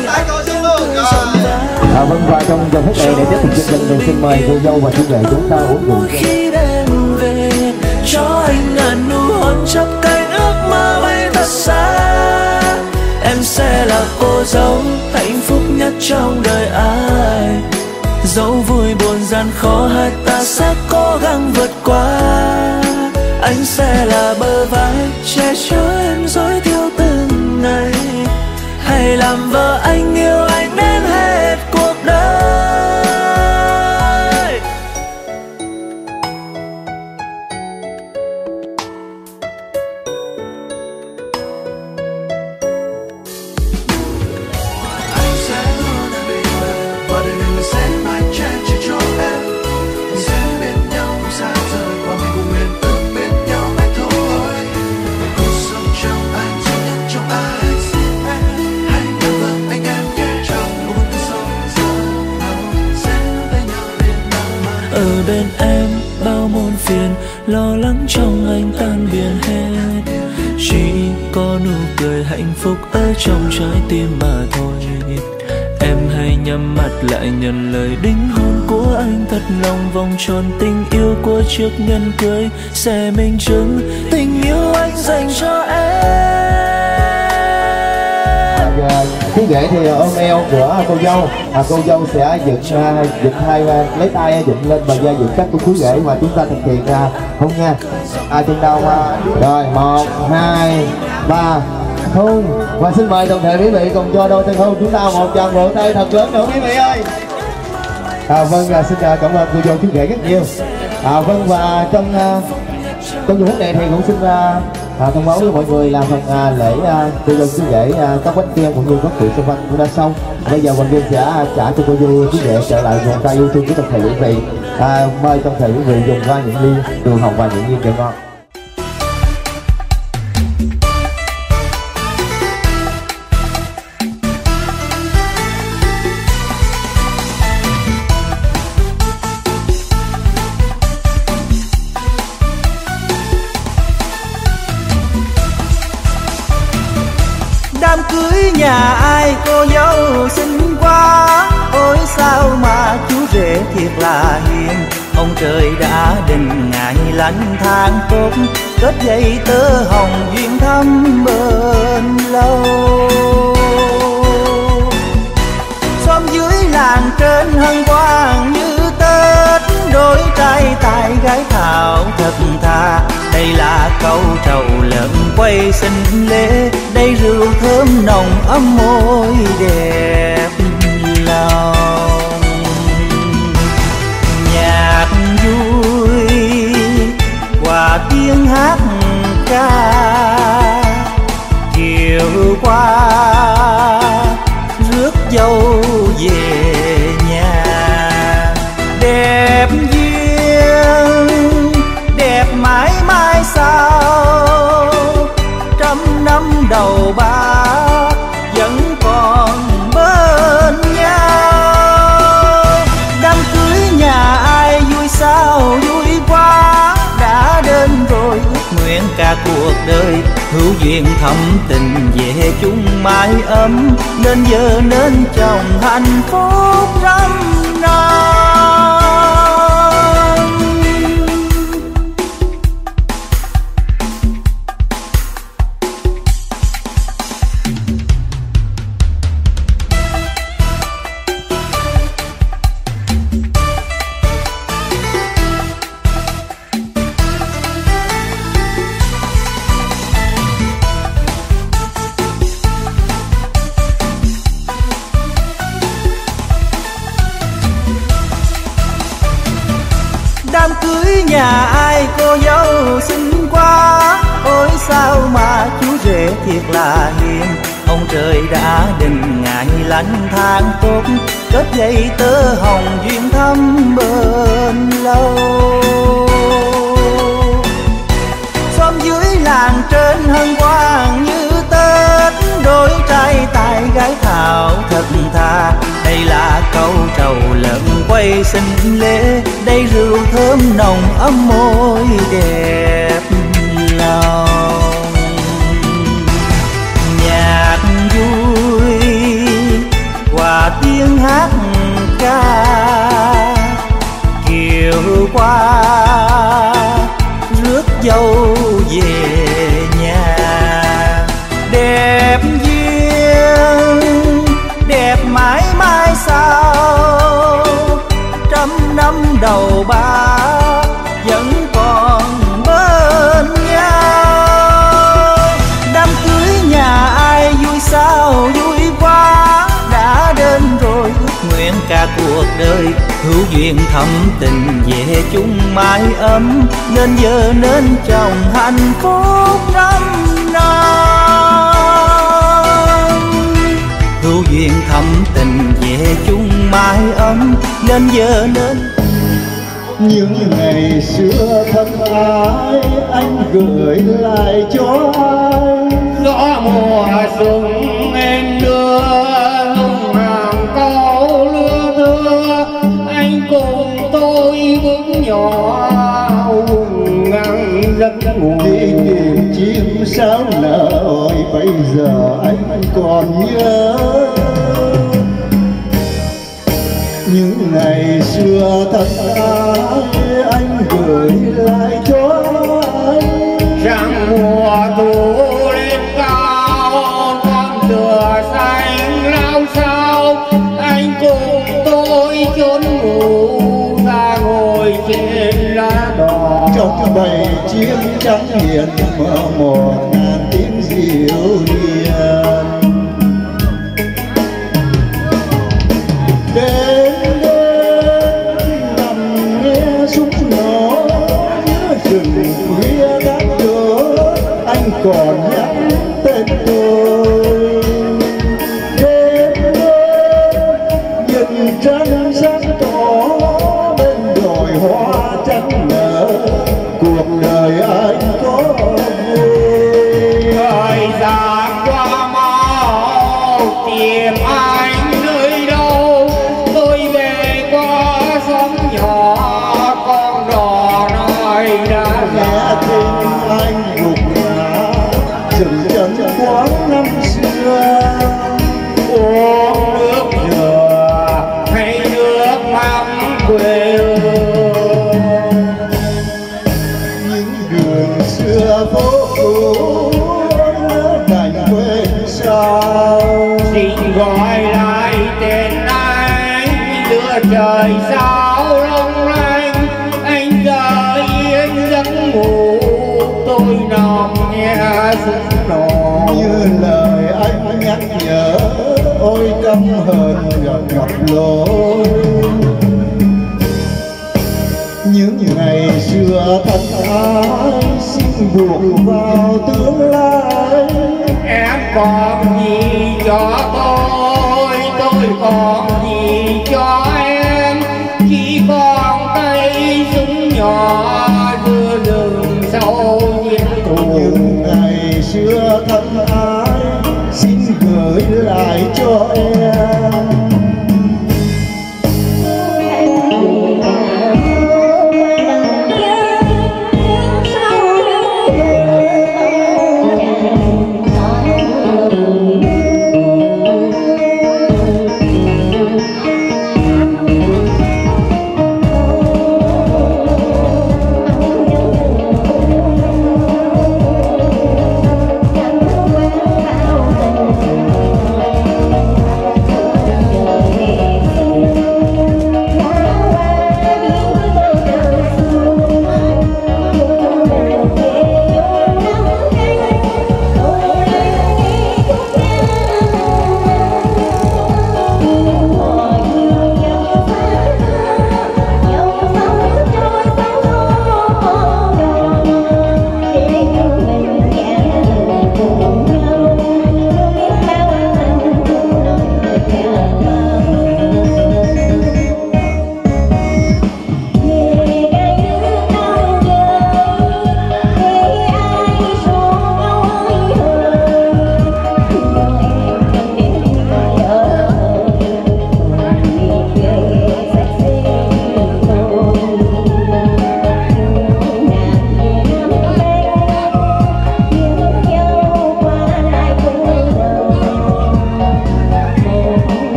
À, vâng, và trong giờ phút này để tiếp tục chương trình thì xin mời cô dâu và chú rể chúng ta uống rượu. Khi đêm về cho anh ngàn nụ hôn chắp cánh ước mơ bay thật xa. Em sẽ là cô dâu hạnh phúc nhất trong đời ai. Dẫu vui buồn gian khó hai ta sẽ cố gắng vượt qua. Anh sẽ là bờ vai che chở em dõi theo từng ngày. Hãy làm vợ anh yêu anh đến hết cuộc đời. Anh sẽ luôn ở bên em và đời này sẽ mãi che chở cho em. Mình sẽ bên nhau xa rời và mình cùng nguyện ước bên nhau mãi thôi. Cuộc sống bên em bao muôn phiền, lo lắng trong anh tan biến hết. Chỉ có nụ cười hạnh phúc ở trong trái tim mà thôi. Em hãy nhắm mắt lại nhận lời đính hôn của anh thật lòng, vòng tròn tình yêu của chiếc nhẫn cưới sẽ minh chứng tình yêu anh dành cho em. Khi ghệ thì ôm eo của cô dâu, à, cô dâu sẽ dựng uh, dựng hai uh, lấy tay dựng lên và da dựng cách của quý ghệ mà chúng ta thực hiện uh, hôn nha. À, trên đầu uh, rồi một hai ba hôn. Và xin mời toàn thể quý vị cùng cho đôi tân hôn chúng ta một tràng vỗ tay thật lớn nữa quý vị ơi. À, vâng, à, xin uh, cảm ơn cô dâu chú ghệ rất nhiều. À, vâng, và trong uh, trong vụ này thì cũng xin uh, À, thông báo với mọi người là phần à, lễ à, cô dâu chú rể à, các bánh kem cũng như các cụ xung quanh cũng đã xong. Bây giờ Hoàng Viên sẽ à, trả cho cô dâu chú rể trở lại vòng tay yêu thương của toàn thể quý vị. À, mời toàn thể quý vị dùng qua những ly đường hồng và những viên kẹo ngon. Đám cưới nhà ai cô dâu xinh quá, ôi sao mà chú rể thiệt là hiền. Ông trời đã định ngày lành tháng tốt, kết dây tơ hồng duyên thắm bền lâu. Xóm dưới làng trên hân hoan như Tết, đôi trai tài gái thảo thật thà. Đây là câu trầu lợn quay xinh lễ, đây rượu thơm nồng ấm môi đẹp lòng. Nhạc vui qua tiếng hát ca, chiều qua rước dâu về nhà. Đẹp duyên đẹp mãi mãi sao, trăm năm đầu bạc vẫn còn bên nhau. Đám cưới nhà ai vui sao vui quá, đã đến rồi ước nguyện cả cuộc đời. Hữu duyên thắm tình về chung mái ấm, nên vợ nên chồng hạnh phúc trăm năm. Đám cưới nhà ai cô dâu xinh quá, ôi sao mà chú rể thiệt là hiền. Ông trời đã định ngày lành tháng tốt, kết dây tơ hồng duyên thắm bền lâu. Xóm dưới làng trên hân hoan như Tết, đôi trai tài gái thảo thật thà. Đây là câu trầu lợn quay xinh lễ, đây rượu thơm nồng ấm môi đẹp lòng. Nhạc vui qua tiếng hát ca, chiều qua rước dâu về nhà. Đẹp duyên đẹp mãi mãi sao, trăm năm đầu bạc vẫn còn bên nhau. Đám cưới nhà ai vui sao vui quá, đã đến rồi ước nguyện cả cuộc đời. Hữu duyên thắm tình về chung mái ấm, nên vợ nên chồng hạnh phúc trăm năm. Hữu duyên thắm tình về chung mái ấm, nên vợ nên. Những ngày xưa thân ái anh gửi lại cho anh, gió mùa xuân em đưa hàng câu lưa thưa. Anh cùng tôi vững ngủ. Kỷ niệm chim sáo nở ôi bây giờ anh còn nhớ những ngày xưa thân ái anh gửi lại cho anh. Trăng mùa thu lên cao con tựa xanh lao sao, anh cùng tôi chốn ngủ ra ngồi trên lá đỏ. Trong bầy chim trắng hiền mở một ngàn tiếng dịu hiền. Đêm đêm nằm nghe súng nổ nhớ rừng khuya gác cửa, anh còn nhắc tên tôi. Đêm đêm nhìn trăng sáng tỏ bên đồi hoa trắng nở, cuộc đời anh có vui. Thời gian qua mau tìm anh nơi đâu, tôi về qua xóm nhỏ con đò nói đã nghe tin anh gục ngã dừng chân quán năm xưa. uống nước dừa hay nước mắm quê hương. Những đường xưa phố cũ nhớ đành quên sao. Xin gọi lại tên anh lửa trời sao long lanh, anh giờ yên giấc ngủ tôi nằm nghe súng nổ. Như lời anh nhắc nhở ôi căm hờn gặp ngập lối. Những ngày xưa thân ái xin buộc vào tương lai. Em còn gì cho tôi, tôi còn gì cho em, chỉ còn tay súng nhỏ giữa rừng sâu nhiệt thù. Những ngày xưa thân ái xin gửi lại cho em.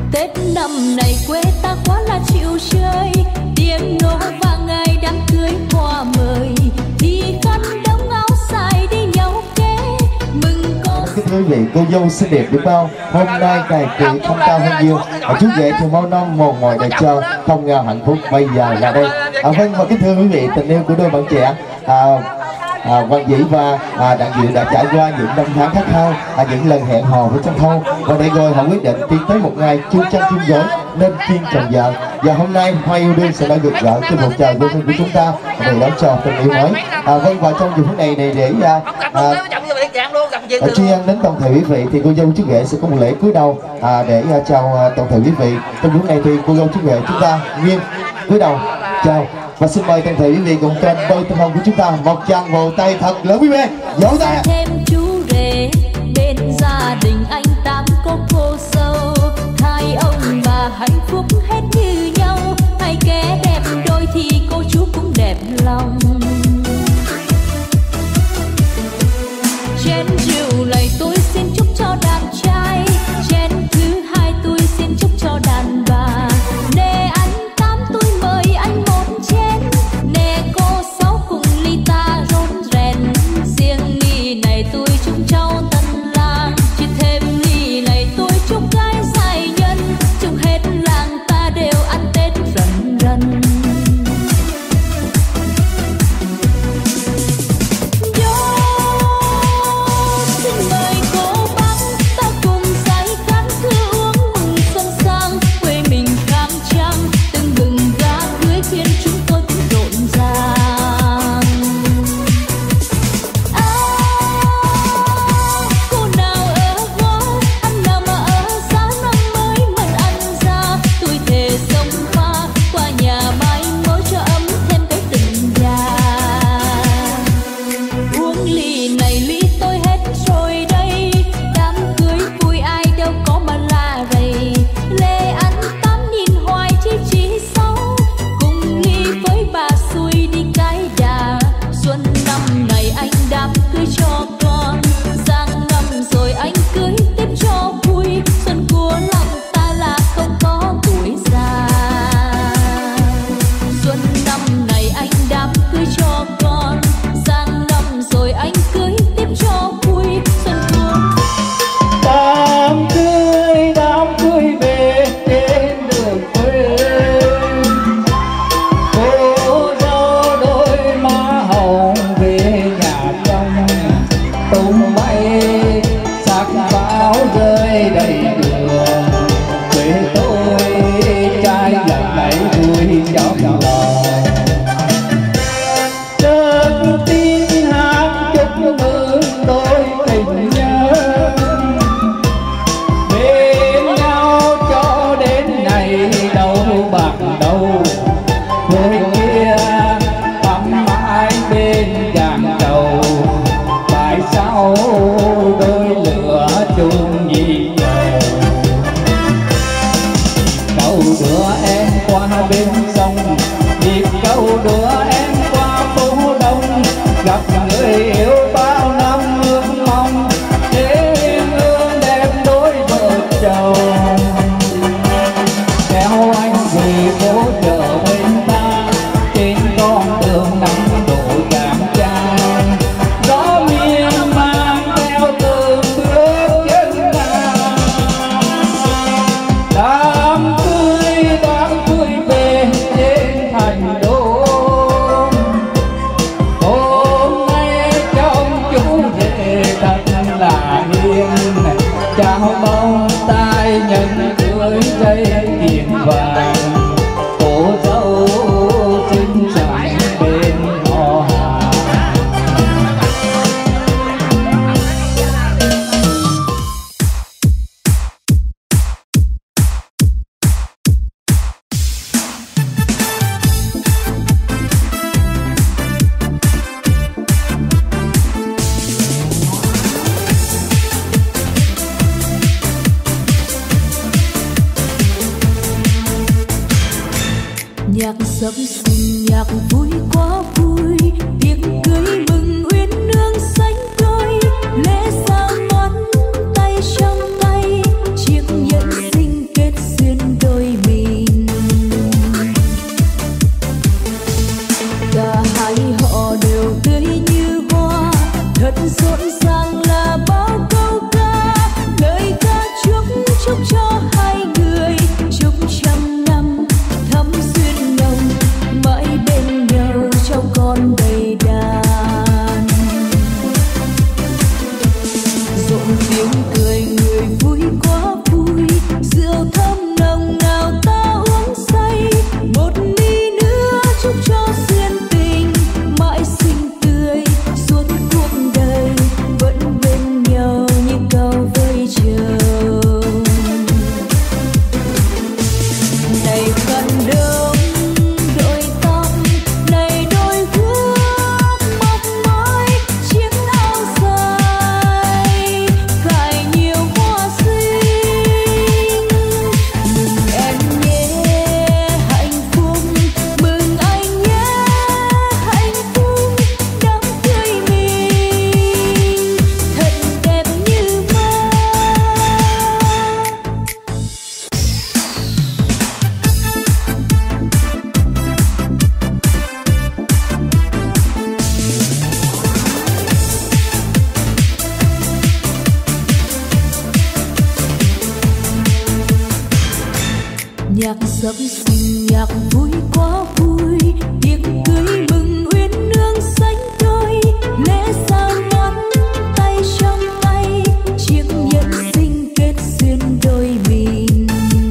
Tết năm này quê ta quá là chịu chơi, tiếng nổ vang ngày đám cưới hoa mời, thì khăn đóng áo dài đi nhau kế mừng cô. Kính thưa quý vị, cô dâu xinh đẹp biết bao, hôm nay ngày kỵ không cao hơn dương, chú rể thì mau năm mòn mỏi đời chờ, không ngờ hạnh phúc bây giờ là đây. À, vâng, và kính thưa quý vị, tình yêu của đôi bạn trẻ à, À, Quang Dĩ và à, Đặng Diệu đã trải qua những năm tháng khát khao, à, những lần hẹn hò với Trân Thâu, và để rồi họ quyết định tiến tới một ngày chung chăn chung gối nên kiên chồng vợ. Và hôm nay hoa yêu đương sẽ đã được gỡ trên bầu trời quê hương của chúng ta để đón chào tình yêu mới. À, vâng, và trong giờ phút này này để à, à, à, tri ân đến toàn thể quý vị thì cô dâu chú rể sẽ có một lễ cúi đầu à, để à, chào à, toàn thể quý vị. Trong lúc này thì cô dâu chú rể chúng ta nghiêm cúi đầu chào. Và xin mời toàn thể quý vị cùng trên đôi tân hôn của chúng ta một tràng vỗ tay thật lớn quý vị, vỗ tay. Thêm chú rể bên gia đình anh Tám có cô dâu, hai ông bà hạnh phúc hết như nhau, hai kẻ đẹp đôi thì cô chú cũng đẹp lòng. Chén rượu này tôi xin chúc cho đàn trai, chén thứ hai tôi xin chúc cho đàn bà. Nè anh Tám tôi mời anh một chén, nè cô Sáu cùng ly ta rôn rèn. Riêng ly này tôi chúc cháu tân lang, chỉ thêm ly này tôi chúc gái dài nhân, chúc hết làng ta đều ăn Tết rần rần. Nhạc sập sình, nhạc vui quá vui, tiệc cưới mừng uyên nương xanh đôi, lễ ra mắt tay trong tay, chiếc nhẫn xinh kết duyên. cho hai người chúc trăm năm thắm duyên nồng mãi bên nhau cho con đầy đàn. Rộn tiếng cười người vui quá vui, rượu thơm nồng nào ta uống say, một ly nữa chúc cho duyên tình mãi xinh tươi suốt cuộc đời vẫn bên nhau như câu với chồng. Này phần đông đôi tóc, này đôi guốc mọc mãi chiếc áo dài cài nhiều hoa xinh. Mừng em nhé hạnh phúc, mừng anh nhé hạnh phúc, đám cưới mình thật đẹp như mơ. Nhạc sập sinh nhạc vui quá vui, tiệc cưới mừng uyên nương sánh đôi, lễ ra mắt tay trong tay, chiếc nhẫn xinh kết duyên đôi mình.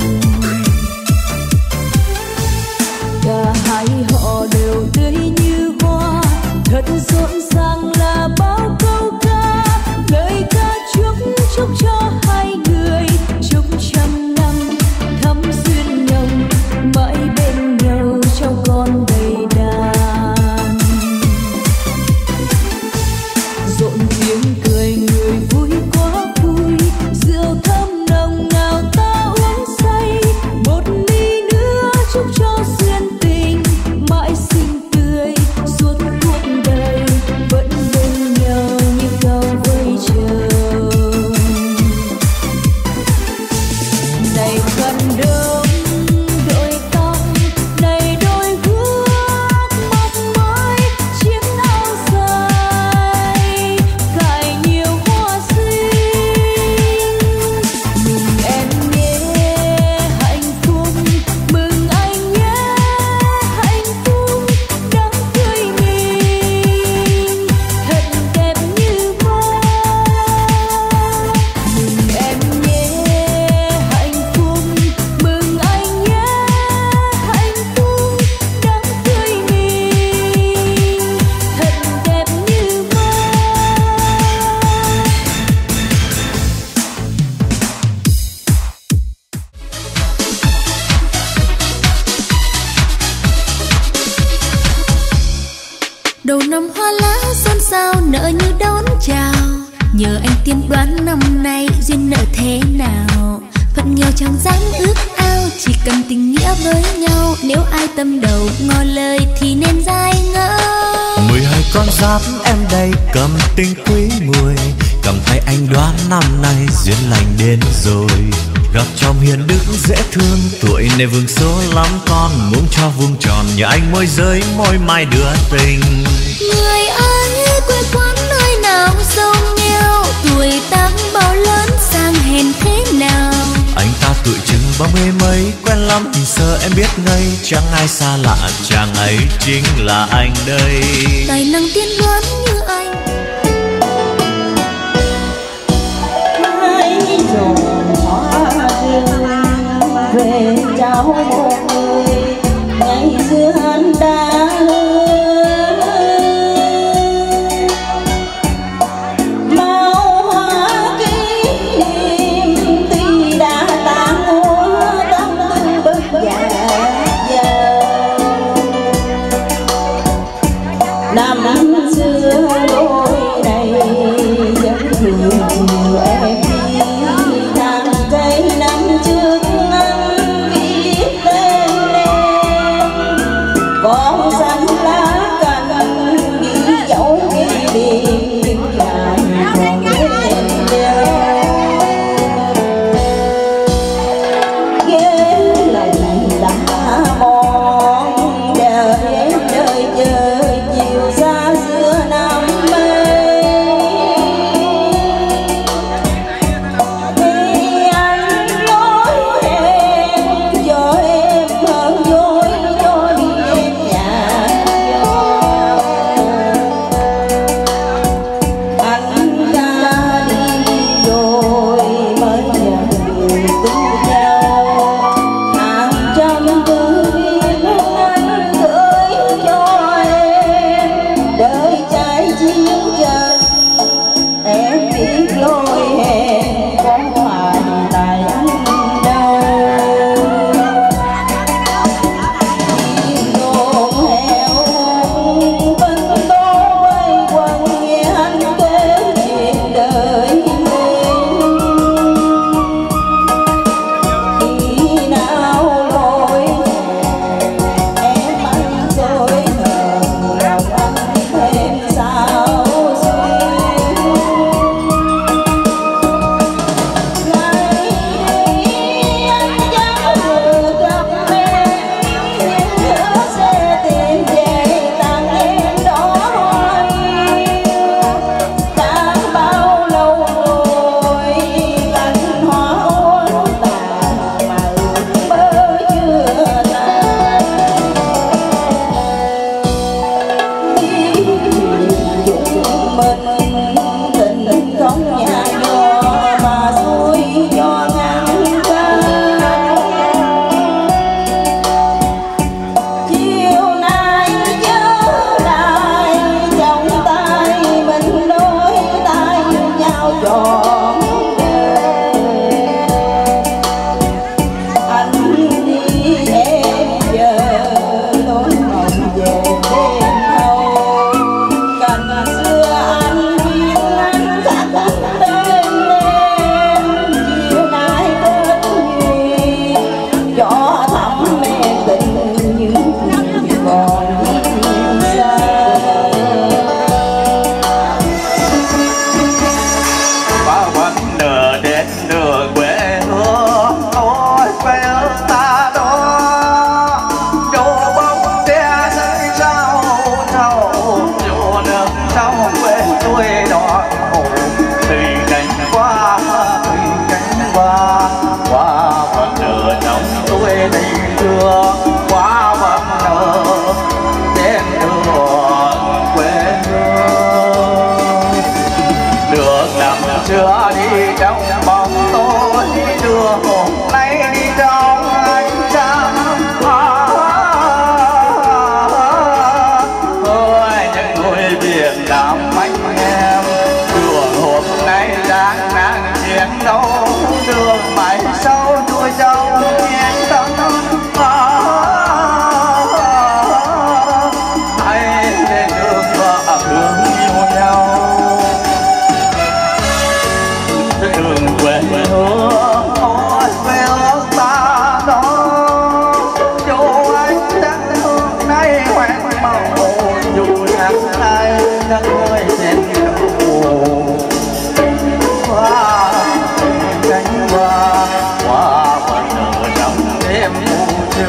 Cả hai họ đều tươi như hoa, thật rộn ràng là bao câu ca, lời ca chúc chúc cho hai người chúc trăm năm thắm duyên nồng mãi bên nhau cho con đầy đàn. Rộn tiếng cười người vui quá vui, rượu thơm nồng nào ta uống say, một ly nữa chúc cho duyên tình mãi xinh tươi suốt cuộc đời vẫn bên nhau như câu với chồng. Này phần đông đôi tóc, này đôi guốc mọc mãi chiếc áo dài cài nhiều hoa xinh. Mừng em nhé hạnh phúc, mừng anh nhé hạnh phúc, đám cưới mình thật đẹp như mơ. Mừng em nhé hạnh phúc, mừng anh nhé hạnh phúc, đám cưới mình thật đẹp như mơ. Đầu năm hoa lá xôn xao nở như đón chào, nhờ anh tiên đoán năm nay duyên nợ thế nào. Phận nghèo chẳng dám ước ao, chỉ cần tình nghĩa với nhau, nếu ai tâm đầu ngỏ lời thì nên dai ngỡ. Mười hai con giáp em đây cầm tinh quý mùi, cầm tay anh đoán năm nay duyên lành đến rồi. Gặp chồng hiền đức dễ thương, tuổi này vương số lắm con, muốn cho vuông tròn nhờ anh môi giới môi mai đưa tình. Người ơi quê quán nơi nào giàu nghèo, tuổi tác bao lớn sang hèn thế nào. Anh ta tuổi chừng ba mươi mấy, quen lắm thì sơ em biết ngay, chẳng ai xa lạ chàng ấy chính là anh đây. Tài năng tiên đoán như anh. Hãy dồn hoa rơi về chào một người ngày xưa anh đã lớn. Bao hoa kỷ niệm tuy đã tàn úa, tâm tư bất già dầu. Năm xưa đôi này vẫn thường chiều em đi, tháng cây năm trước anh viết tên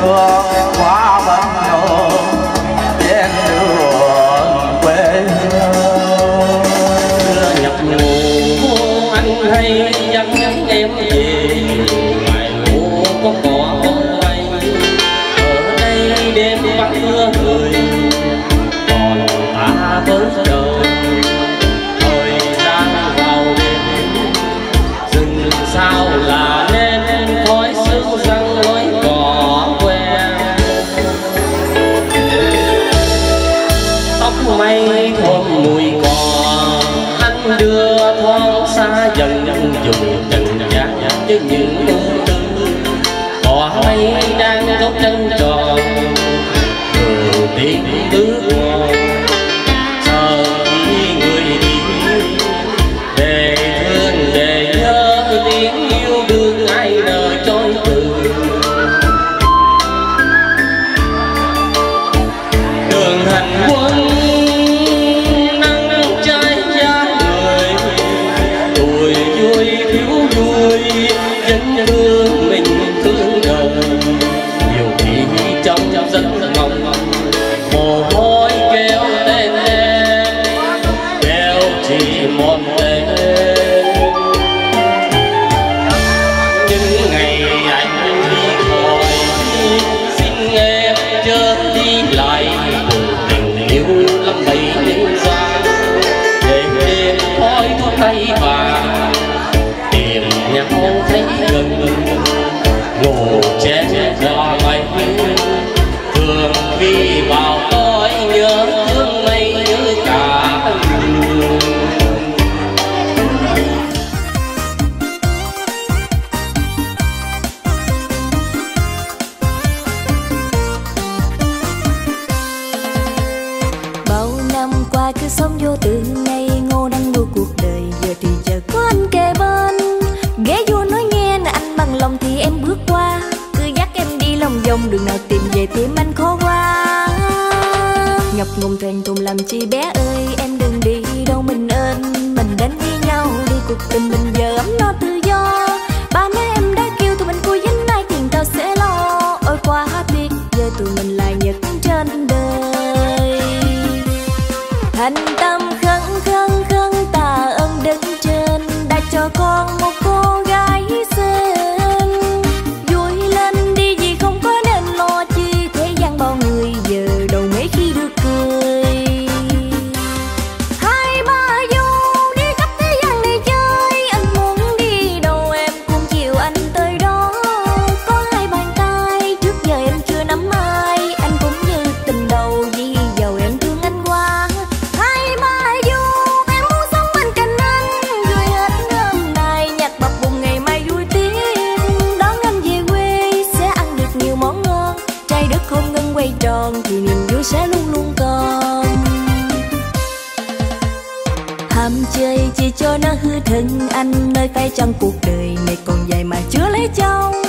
hương hoa bận rộn trên đường quê hương. Nhập ngủ anh hay dắt em về, ngoài ngủ có cỏ bay, ở đây đêm vắng mưa người, còn ta với trời. Thời gian vào đêm rừng sao là nên khói sương răng lối cỏ quen. Tóc mây thơm mùi cỏ, anh đưa thoáng xa dần dùng trần gian với những ưu tư. Cỏ mây đang dốc chân tròn đường tiếng bước ngon, chờ khi người đi để thương để nhớ tiếng yêu đương ai đời trôi từ. Đường hành quân nắng trái giá người, tuổi vui thiếu vui vẫn thương mình thương đời. Nhiều khi trong giấc mộng mồ hôi kêu tên em, kêu chỉ một tên. Những ngày anh đi khỏi xin em chớ đi lại, tình yêu lắm bấy nhân gian để đêm khói thuốc tay vàng tìm nhau thấy gần. Ngủ chén gió mây thường vì vào tối nhớ thương mây như cả đường. Bao năm qua cứ sống vô tư ngây ngô đang nuôi cuộc đời, giờ thì chờ có anh kề bên. Ghé vô nói nghe là anh bằng lòng thì em bước qua, cứ dắt em đi lòng vòng đường nào tìm về tim anh khó qua. Ngập ngùng thèm thùng làm chi bé ơi, em đừng đi đâu mình ơn, mình đến với nhau đi cuộc tình mình giờ ấm no tự do. Ba má em đã kêu tụi mình vui dính nay tiền tao sẽ lo, ôi quá tuyệt giờ tụi mình là nhất trên đời. Thành tâm khấn khấn khấn tạ ơn đứng trên đã cho con một cô gái xinh. Vui lên đi vì không có nên lo chi, thế gian bao người giờ đầu mấy khi được cười. Hai ba vô đi khắp thế gian này chơi, anh muốn đi đâu em cũng chiều anh tới đó. Có hai bàn tay trước giờ em chưa nắm ai, anh cũng như tình đầu vì giàu em thương anh quá. Hai ba vô em muốn sống bên cạnh anh, gửi hết hôm nay nhạc bập bùng ngày mai vui tiếng. Đón anh về quê sẽ ăn được nhiều món ngon, trái đất không ngừng quay tròn thì niềm vui sẽ luôn luôn còn. Ham chơi chỉ cho nó hư thân anh, nơi phải chăng cuộc đời này còn dài mà chưa lấy chồng.